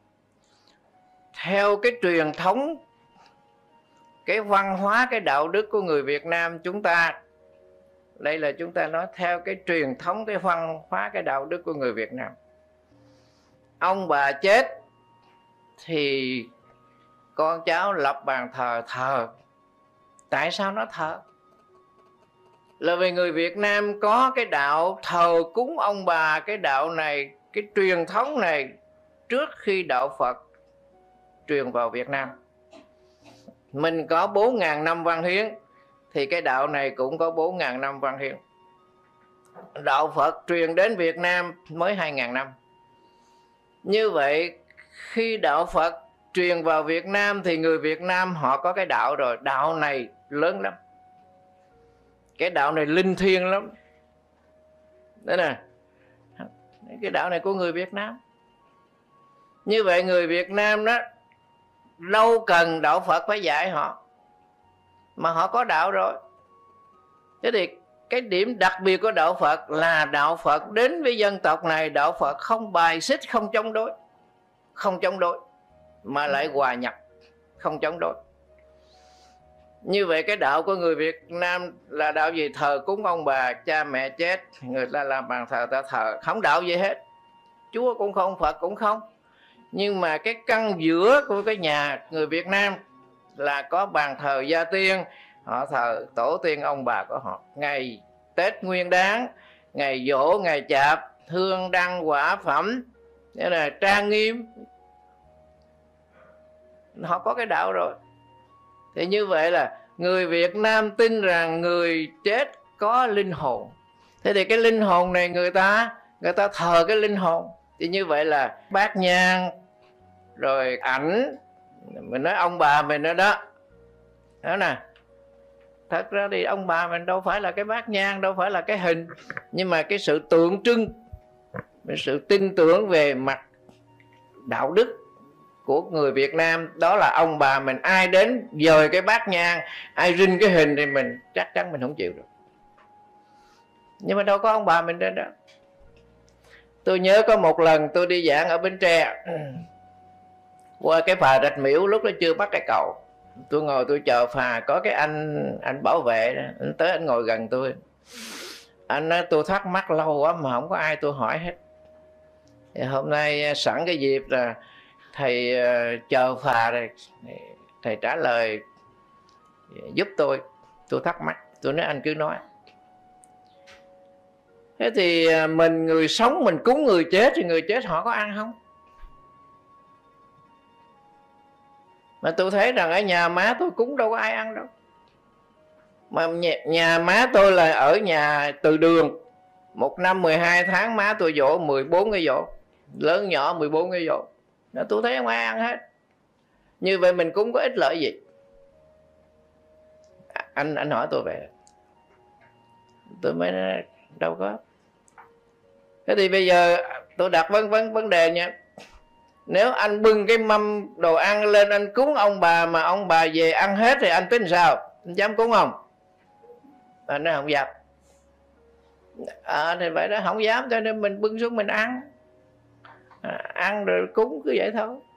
theo cái truyền thống, cái văn hóa, cái đạo đức của người Việt Nam chúng ta, đây là chúng ta nói theo cái truyền thống, cái văn hóa, cái đạo đức của người Việt Nam. Ông bà chết thì con cháu lập bàn thờ thờ. Tại sao nó thờ? Là vì người Việt Nam có cái đạo thờ cúng ông bà, cái đạo này, cái truyền thống này trước khi đạo Phật truyền vào Việt Nam. Mình có bốn ngàn năm văn hiến, thì cái đạo này cũng có bốn ngàn năm văn hiến. Đạo Phật truyền đến Việt Nam mới hai ngàn năm. Như vậy khi đạo Phật truyền vào Việt Nam thì người Việt Nam họ có cái đạo rồi. Đạo này lớn lắm, cái đạo này linh thiêng lắm. Đấy nè, cái đạo này của người Việt Nam. Như vậy người Việt Nam đó đâu cần đạo Phật phải dạy họ, mà họ có đạo rồi. Thế thì cái điểm đặc biệt của đạo Phật là đạo Phật đến với dân tộc này, đạo Phật không bài xích, không chống đối. Không chống đối mà lại hòa nhập, không chống đối. Như vậy cái đạo của người Việt Nam là đạo gì? Thờ cúng ông bà, cha mẹ chết, người ta làm bàn thờ ta thờ, không đạo gì hết. Chúa cũng không, Phật cũng không. Nhưng mà cái căn giữa của cái nhà người Việt Nam là có bàn thờ gia tiên, họ thờ tổ tiên ông bà của họ. Ngày Tết Nguyên Đán, ngày Giỗ, ngày Chạp, hương đăng quả phẩm, nghĩa là trang nghiêm. Họ có cái đạo rồi. Thì như vậy là người Việt Nam tin rằng người chết có linh hồn. Thế thì cái linh hồn này người ta người ta thờ cái linh hồn. Thì như vậy là bát nhang, rồi ảnh, mình nói ông bà mình nữa đó. Đó nè. Thật ra thì ông bà mình đâu phải là cái bát nhang, đâu phải là cái hình, nhưng mà cái sự tượng trưng, cái sự tin tưởng về mặt đạo đức của người Việt Nam, đó là ông bà mình. Ai đến dời cái bát nhang, ai rinh cái hình thì mình chắc chắn mình không chịu được. Nhưng mà đâu có ông bà mình đến đó. Tôi nhớ có một lần tôi đi giảng ở Bến Tre, qua cái phà Rạch Miễu, lúc đó chưa bắt cái cầu. Tôi ngồi tôi chờ phà, có cái anh anh bảo vệ đó, anh tới anh ngồi gần tôi. Anh nói tôi thắc mắc lâu quá mà không có ai tôi hỏi hết. Thì hôm nay sẵn cái dịp là thầy uh, chờ phà rồi, thầy trả lời giúp tôi. Tôi thắc mắc, tôi nói anh cứ nói. Thế thì mình người sống mình cúng người chết thì người chết họ có ăn không? Mà tôi thấy rằng ở nhà má tôi cúng đâu có ai ăn đâu. Mà nhà, nhà má tôi là ở nhà Từ Đường. Một năm mười hai tháng má tôi dỗ mười bốn cái dỗ, lớn nhỏ mười bốn cái dỗ. Tôi thấy không ai ăn hết. Như vậy mình cúng có ích lợi gì? Anh anh hỏi tôi vậy. Tôi mới nói đâu có. Thế thì bây giờ tôi đặt vấn vấn vấn đề nha. Nếu anh bưng cái mâm đồ ăn lên anh cúng ông bà mà ông bà về ăn hết thì anh tính sao? Anh dám cúng không? Anh nói không dám. À, thì vậy đó, không dám cho nên mình bưng xuống mình ăn. À, ăn rồi cúng cứ vậy thôi.